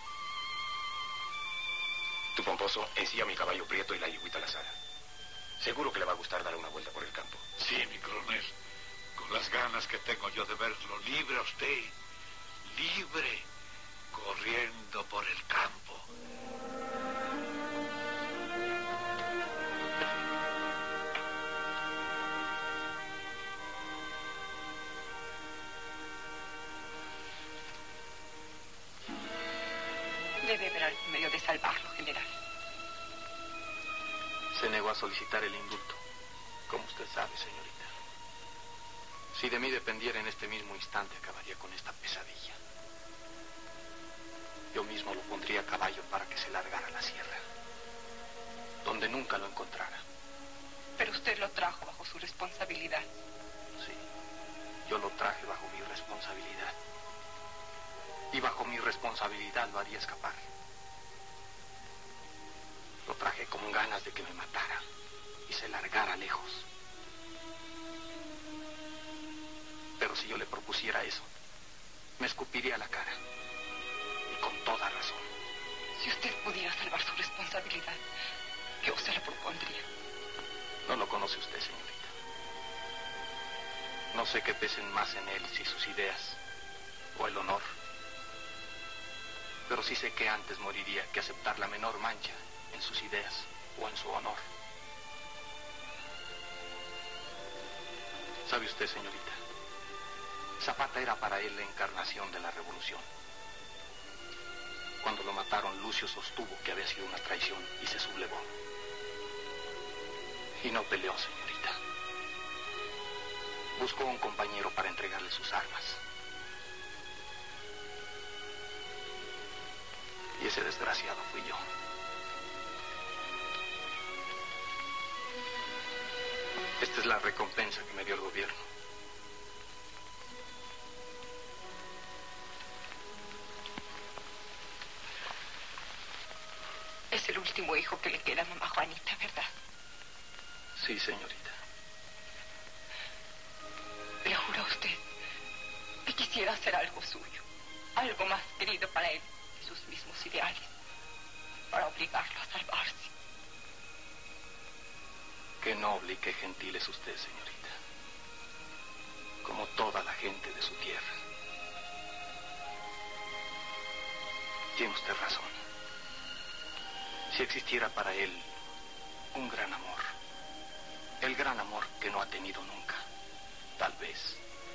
Tu Pomposo, ensilla mi caballo prieto y la yegüita la Sara. Seguro que le va a gustar dar una vuelta por el campo. Sí, mi coronel, con las ganas que tengo yo de verlo libre a usted, libre, corriendo por el campo. Debe haber algún medio de salvarlo, general. Se negó a solicitar el indulto, como usted sabe, señorita. Si de mí dependiera en este mismo instante, acabaría con esta pesadilla. Yo mismo lo pondría a caballo para que se largara a la sierra, donde nunca lo encontrara. Pero usted lo trajo bajo su responsabilidad. Sí, yo lo traje bajo mi responsabilidad. Y bajo mi responsabilidad lo haría escapar. Lo traje con ganas de que me matara y se largara lejos. Pero si yo le propusiera eso, me escupiría a la cara. Y con toda razón. Si usted pudiera salvar su responsabilidad, yo se lo propondría. No lo conoce usted, señorita. No sé qué pesen más en él, si sus ideas o el honor. Pero sí sé que antes moriría que aceptar la menor mancha en sus ideas o en su honor. ¿Sabe usted, señorita? Zapata era para él la encarnación de la revolución. Cuando lo mataron, Lucio sostuvo que había sido una traición y se sublevó. Y no peleó, señorita. Buscó un compañero para entregarle sus armas. Y ese desgraciado fui yo. Esta es la recompensa que me dio el gobierno. Es el último hijo que le queda a mamá Juanita, ¿verdad? Sí, señorita. Le juro a usted que quisiera hacer algo suyo, algo más querido para él que sus mismos ideales, para obligarlo a salvarse. Qué noble y qué gentil es usted, señorita. Como toda la gente de su tierra. Tiene usted razón. Si existiera para él un gran amor, el gran amor que no ha tenido nunca, tal vez.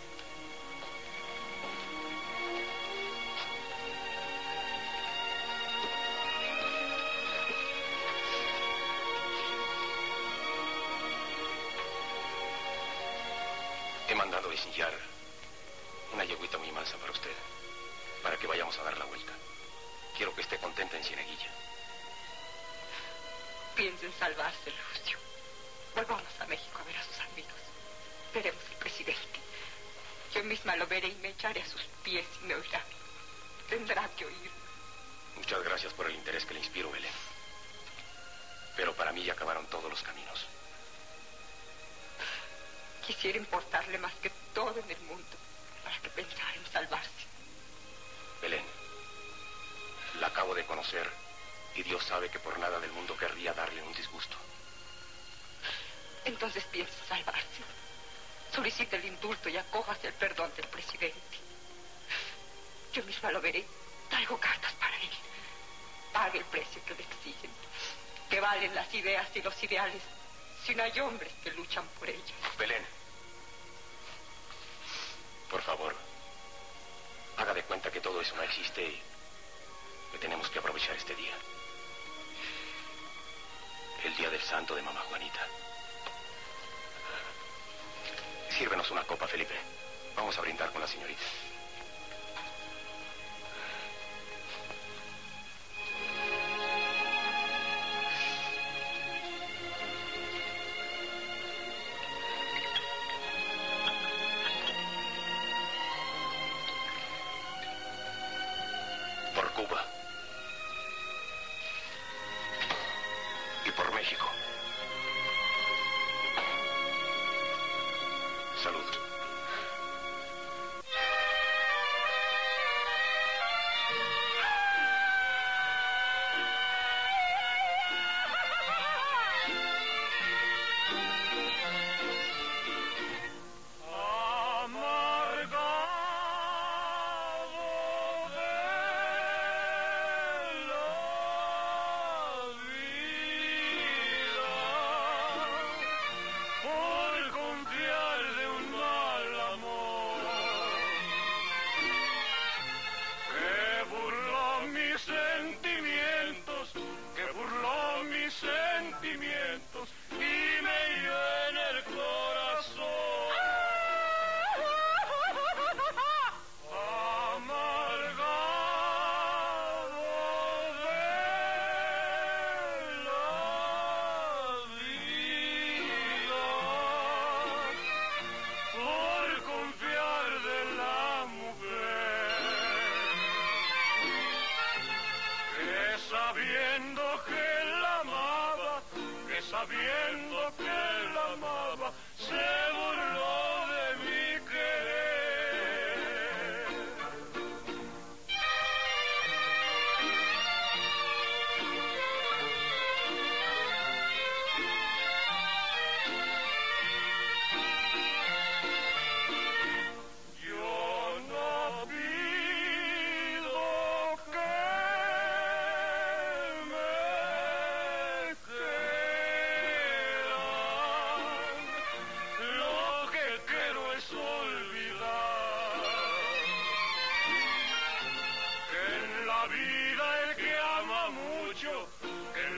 He mandado ensillar una yeguita muy mansa para usted, para que vayamos a dar la vuelta. Quiero que esté contenta en Cieneguilla. Piensa en salvarse, Lucio. Volvamos a México a ver a sus amigos. Veremos al presidente. Yo misma lo veré y me echaré a sus pies y me oirá. Tendrá que oírme. Muchas gracias por el interés que le inspiro, Belén. Pero para mí ya acabaron todos los caminos. Quisiera importarle más que todo en el mundo para que pensara en salvarse. Belén, la acabo de conocer y Dios sabe que por nada del mundo querría darle un disgusto. Entonces piensa salvarse. Solicite el indulto y acójase el perdón del presidente. Yo misma lo veré. Traigo cartas para él. Pague el precio que le exigen. Que valen las ideas y los ideales si no hay hombres que luchan por ellas. Belén, por favor, haga de cuenta que todo eso no existe y que tenemos que aprovechar este día. El día del santo de mamá Juanita. Sírvenos una copa, Felipe. Vamos a brindar con la señorita. Por Cuba. Y por México. Salud. Amargado de la vida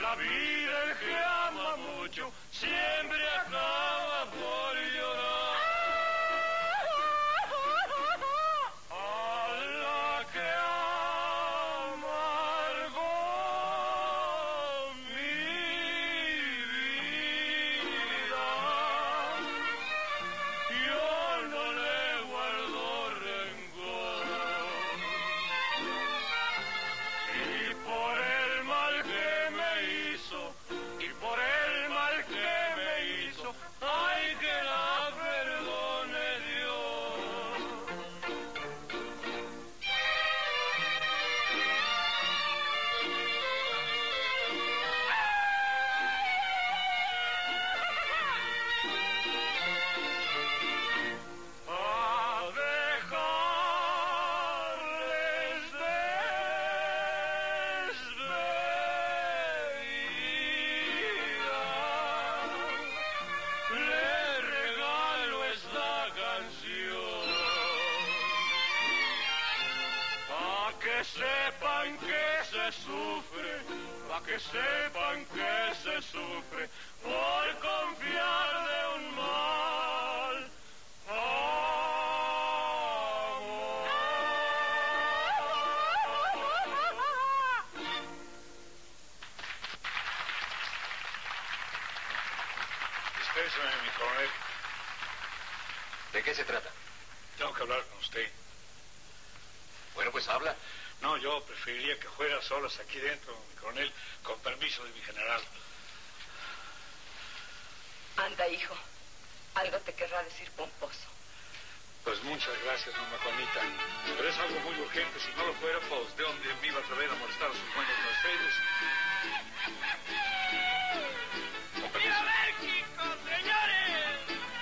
la vida el que ama mucho siempre acaba por llorar. A la que amargó mi vida, yo no le guardo rencor. Y por el mal que me hizo, y por el mal que me hizo, ay, que la perdone Dios. A dejarles despedida, le regalo esta canción, pa' que sepan que se sufre, pa' que sepan que se sufre por confiar de un mal Dispénseme, mi coronel. ¿De qué se trata? Tengo que hablar con usted. Bueno, pues habla. No, yo preferiría que fuera solos aquí dentro, mi coronel, con permiso de mi general. Anda, hijo. Algo te querrá decir Pomposo. Pues muchas gracias, mamá Juanita. Pero es algo muy urgente. Si no lo fuera, pues ¿de dónde me iba a atrever a molestar a sus buenos mercedes? Con permiso. México, señores!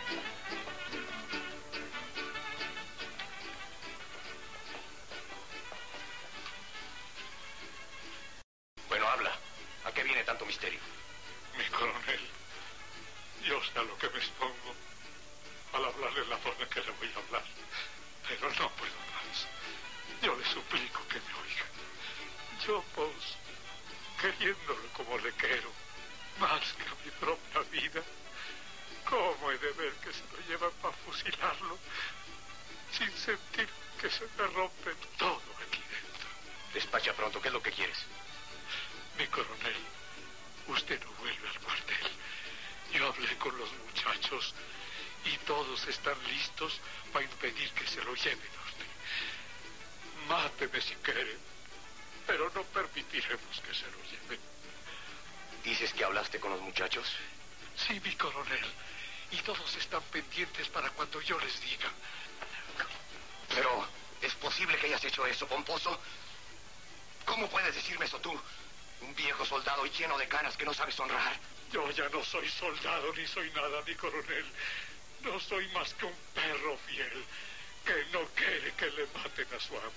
Bueno, habla. ¿A qué viene tanto misterio? Mi coronel, yo sé a lo que me expongo al hablarle la forma en que le voy a hablar. Pero no puedo más. Yo le suplico que me oiga. Yo, pues, queriéndolo como le quiero, más que a mi propia vida, ¿cómo he de ver que se lo llevan para fusilarlo sin sentir que se me rompe todo aquí dentro? Despacha pronto. ¿Qué es lo que quieres? Mi coronel, usted no vuelve al cuartel. Yo hablé con los muchachos y todos están listos para impedir que se lo lleven a usted. Máteme si quieren, pero no permitiremos que se lo lleven. ¿Dices que hablaste con los muchachos? Sí, mi coronel, y todos están pendientes para cuando yo les diga. Pero, ¿es posible que hayas hecho eso, Pomposo? ¿Cómo puedes decirme eso tú? Un viejo soldado y lleno de canas que no sabes honrar. Yo ya no soy soldado ni soy nada, mi coronel. No soy más que un perro fiel que no quiere que le maten a su amo.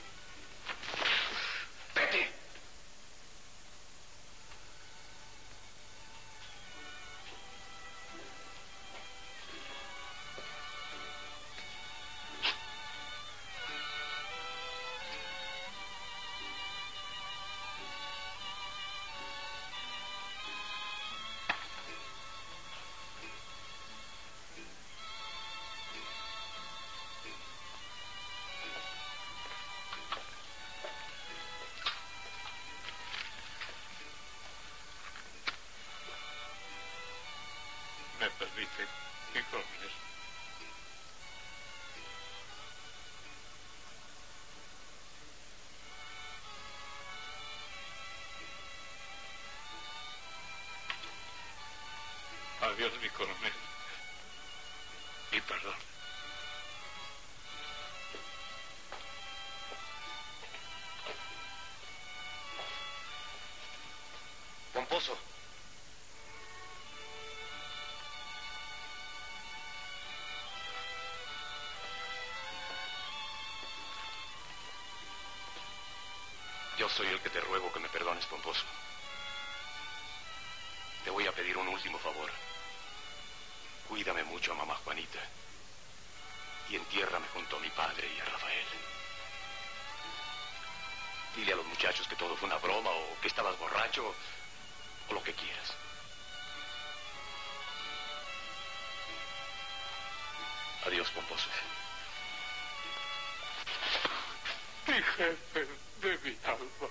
¡Vete! ¿Me permite, mi coronel? Adiós, mi coronel. Y perdón. Pomposo. Yo soy el que te ruego que me perdones, Pomposo. Te voy a pedir un último favor. Cuídame mucho a mamá Juanita y entiérrame junto a mi padre y a Rafael. Dile a los muchachos que todo fue una broma o que estabas borracho o lo que quieras. Adiós, pomposo. Mi jefe de mi alma.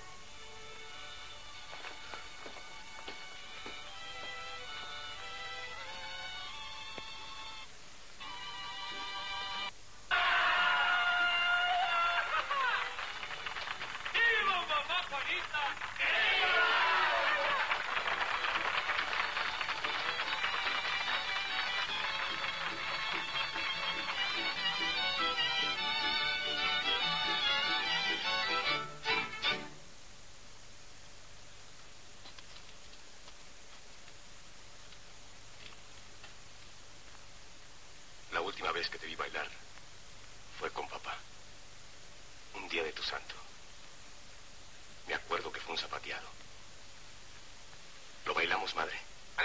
¡Viva mamá Juanita! La última vez que te vi bailar fue con papá. Un día de tu santo. Me acuerdo que fue un zapateado. Lo bailamos, madre.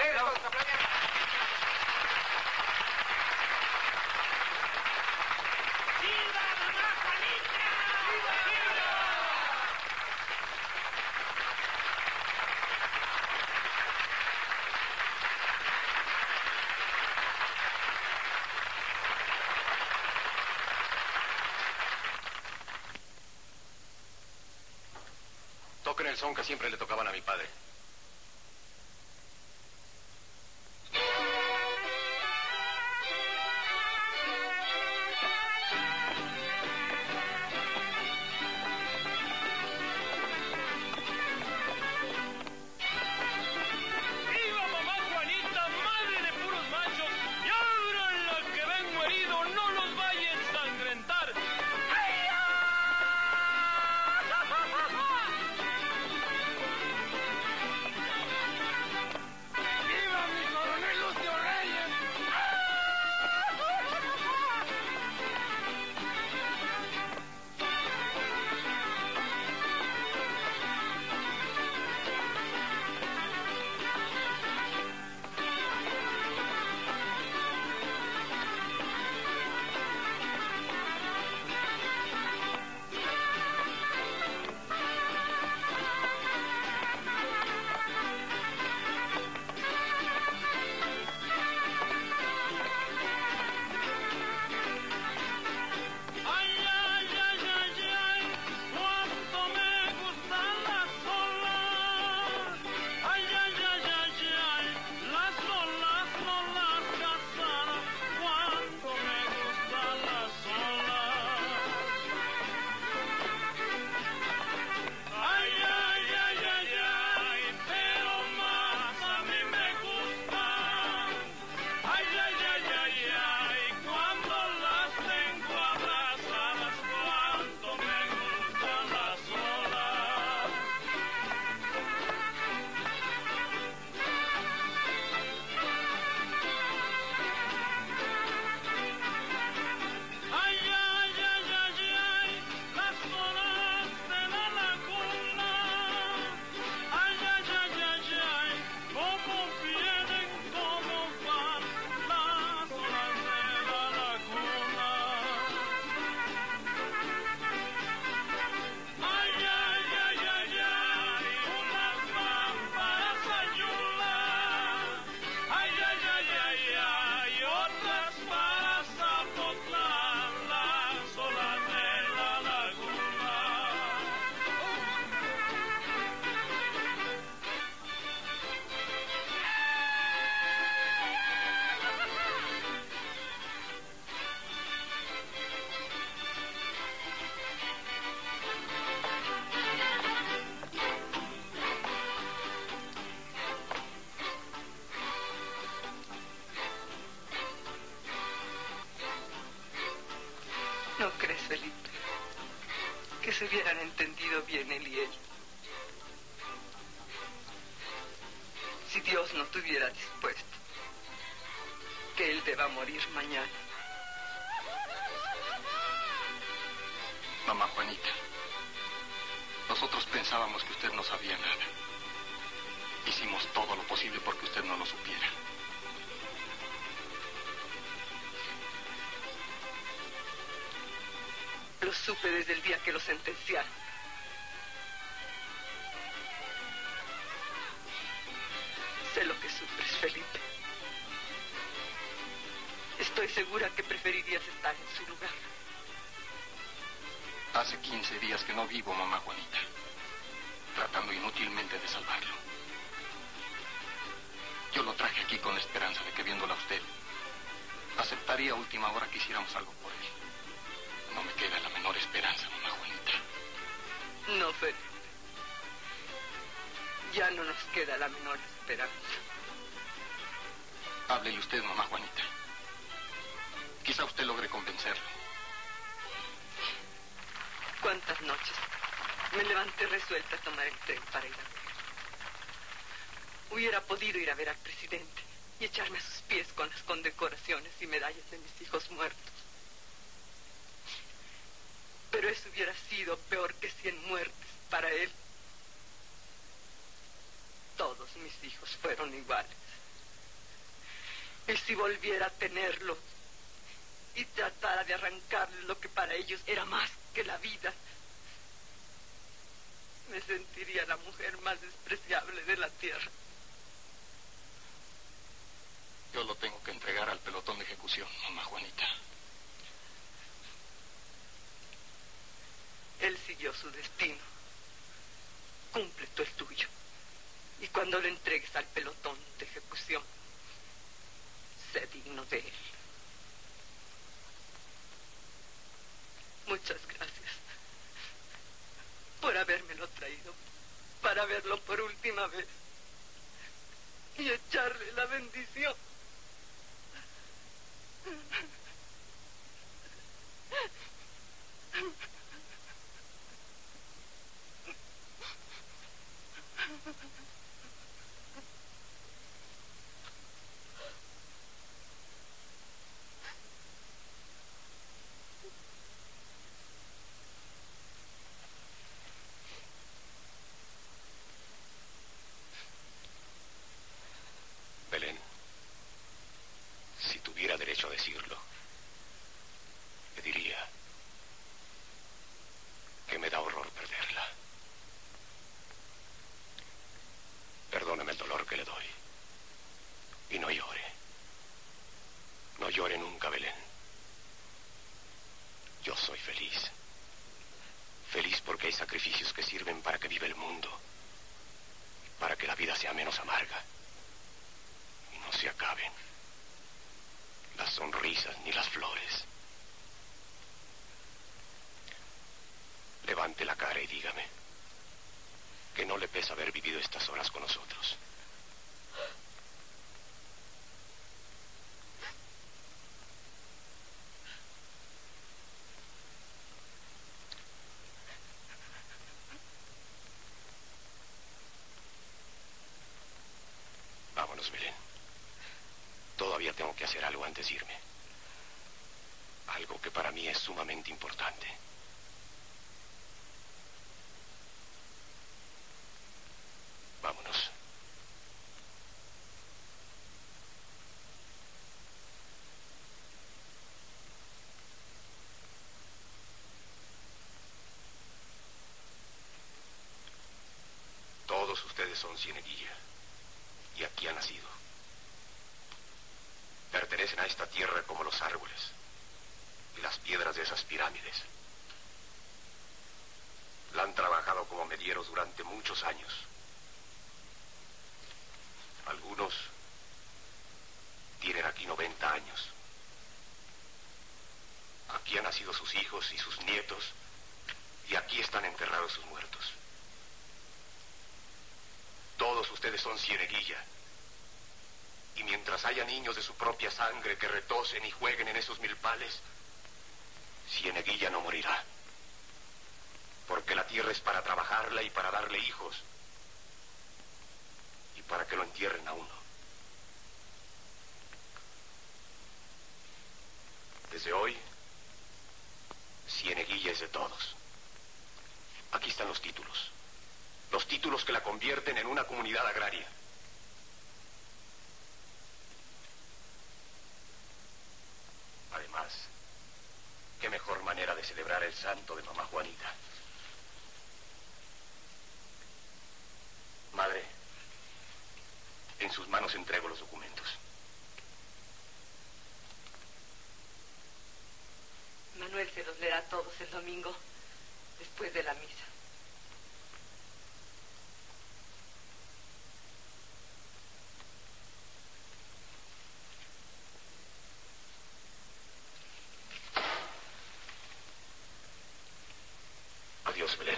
¡Viva mamá Juanita! ¡Viva, viva! Toquen el son que siempre le tocaban a mi padre. ¡Viva mamá Juanita, madre de puros machos! ¡Y ábranla que vengo herido! ¡No los vaya a ensangrentar! ¡Viva mi coronel Lucio Reyes! ¡Ay, ay, ay, ay, ay! ¡Cuánto me gustan las olas! ¡Ay, ay, ay, ay, ay! Las olas son las casadas. ¡Cuánto me gustan las olas! ¡Ay, ay, ay, ay, ay! Pero más a mí me gustan. ¡Ay, ay, ay, ay, ay! Cuando las tengo abrazadas, cuánto me gustan las olas. ¡Ay, ay, ay, ay, ay! Las olas de la laguna. ¡Ay, ay, ay, ay, ay! ¿Cómo vienen, cómo van las olas de la laguna? ¡Ay, ay, ay, ay, ay! Unas van para Sayula. ¡Ay, ay, ay, ay, ay! Otras para Zapotlán, las olas de la laguna. ¿No crees, Felipe, que se hubieran entendido bien él y ella? Si Dios no tuviera dispuesto que él deba morir mañana. Mamá Juanita, nosotros pensábamos que usted no sabía nada. Hicimos todo lo posible porque usted no lo supiera. Lo supe desde el día que lo sentenciaron. Sé lo que sufres, Felipe. Estoy segura que preferirías estar en su lugar. Hace 15 días que no vivo, mamá Juanita, tratando inútilmente de salvarlo. Yo lo traje aquí con la esperanza de que, viéndola a usted, aceptaría a última hora que hiciéramos algo por él. No me queda la menor esperanza, mamá Juanita. No, Felipe. Ya no nos queda la menor esperanza. Háblele usted, mamá Juanita. Quizá usted logre convencerlo. ¿Cuántas noches me levanté resuelta a tomar el tren para ir a verlo? Hubiera podido ir a ver al presidente y echarme a sus pies con las condecoraciones y medallas de mis hijos muertos. Pero eso hubiera sido peor que 100 muertes para él. Todos mis hijos fueron iguales. Y si volviera a tenerlo y tratara de arrancarle lo que para ellos era más que la vida, me sentiría la mujer más despreciable de la tierra. Yo lo tengo que entregar al pelotón de ejecución, mamá Juanita. Él siguió su destino. Cumple tú el tuyo. Y cuando lo entregues al pelotón de ejecución, sé digno de él. Muchas gracias por habérmelo traído, para verlo por última vez y echarle la bendición. Belén, si tuviera derecho a decirlo, le diría que me da horror perderla. Perdóneme el dolor que le doy. Y no llore. No llore nunca, Belén. Yo soy feliz. Feliz porque hay sacrificios que sirven para que viva el mundo, para que la vida sea menos amarga y no se acaben las sonrisas ni las flores. Levante la cara y dígame que no le pesa haber vivido estas horas con nosotros. Vámonos, Belén. Todavía tengo que hacer algo antes de irme. Algo que para mí es sumamente importante. Vámonos. Todos ustedes son Cieneguilla y aquí han nacido. Pertenecen a esta tierra como los árboles y las piedras de esas pirámides. La han trabajado como medieros durante muchos años. Algunos tienen aquí 90 años. Aquí han nacido sus hijos y sus nietos, y aquí están enterrados sus muertos. Todos ustedes son Cieneguilla. Y mientras haya niños de su propia sangre que retosen y jueguen en esos milpales, Cieneguilla no morirá. Porque la tierra es para trabajarla y para darle hijos. Y para que lo entierren a uno. Desde hoy, Cieneguilla es de todos. Aquí están los títulos. Los títulos que la convierten en una comunidad agraria. Además, qué mejor manera de celebrar el santo de mamá Juanita. Madre, en En sus manos entrego los documentos. Manuel se los leerá a todos el domingo, después de la misa. Adiós, Belén.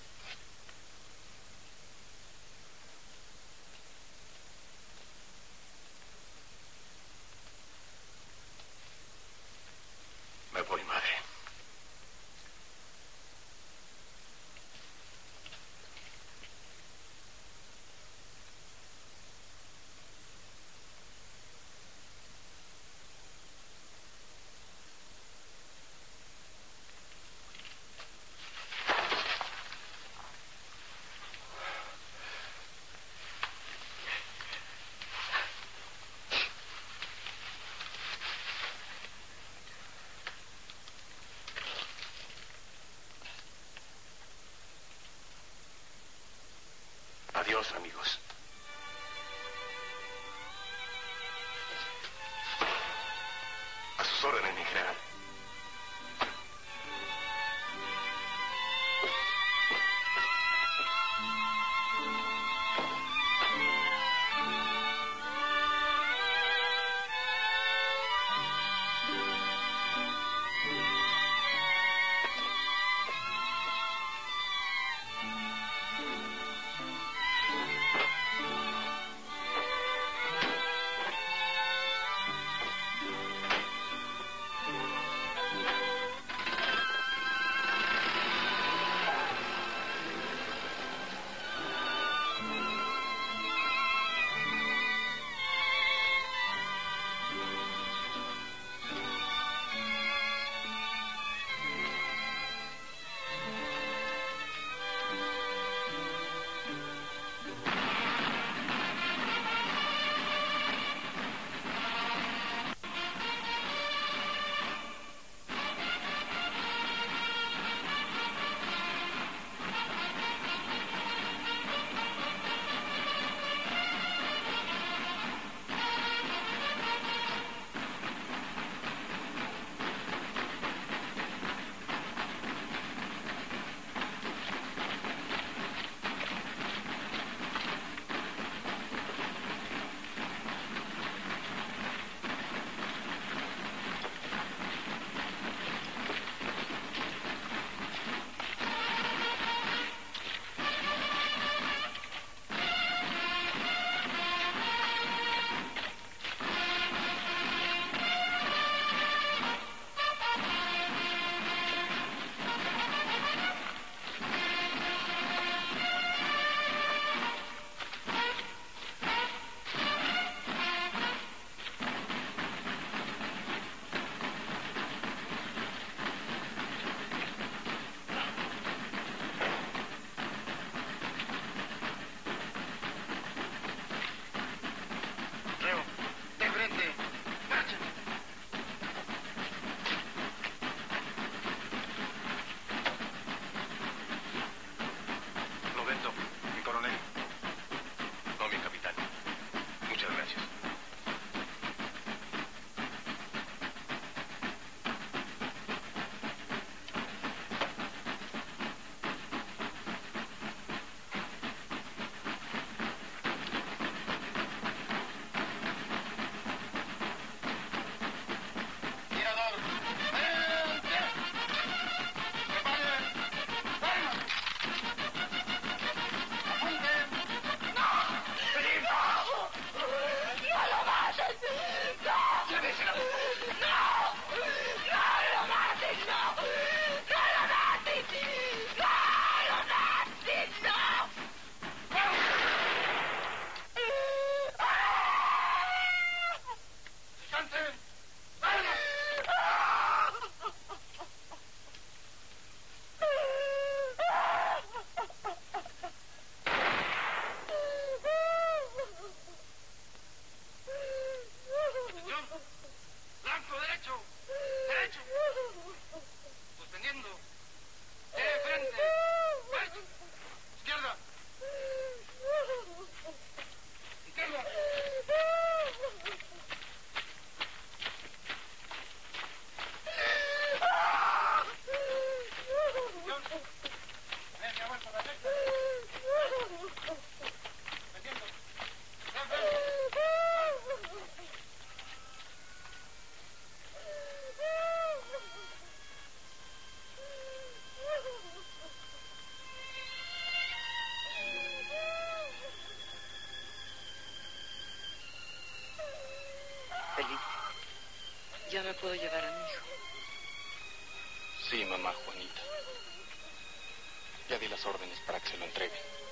Me voy, madre. Adiós, amigos. A sus órdenes, mi general. Sí, mamá Juanita. Ya di las órdenes para que se lo entreguen.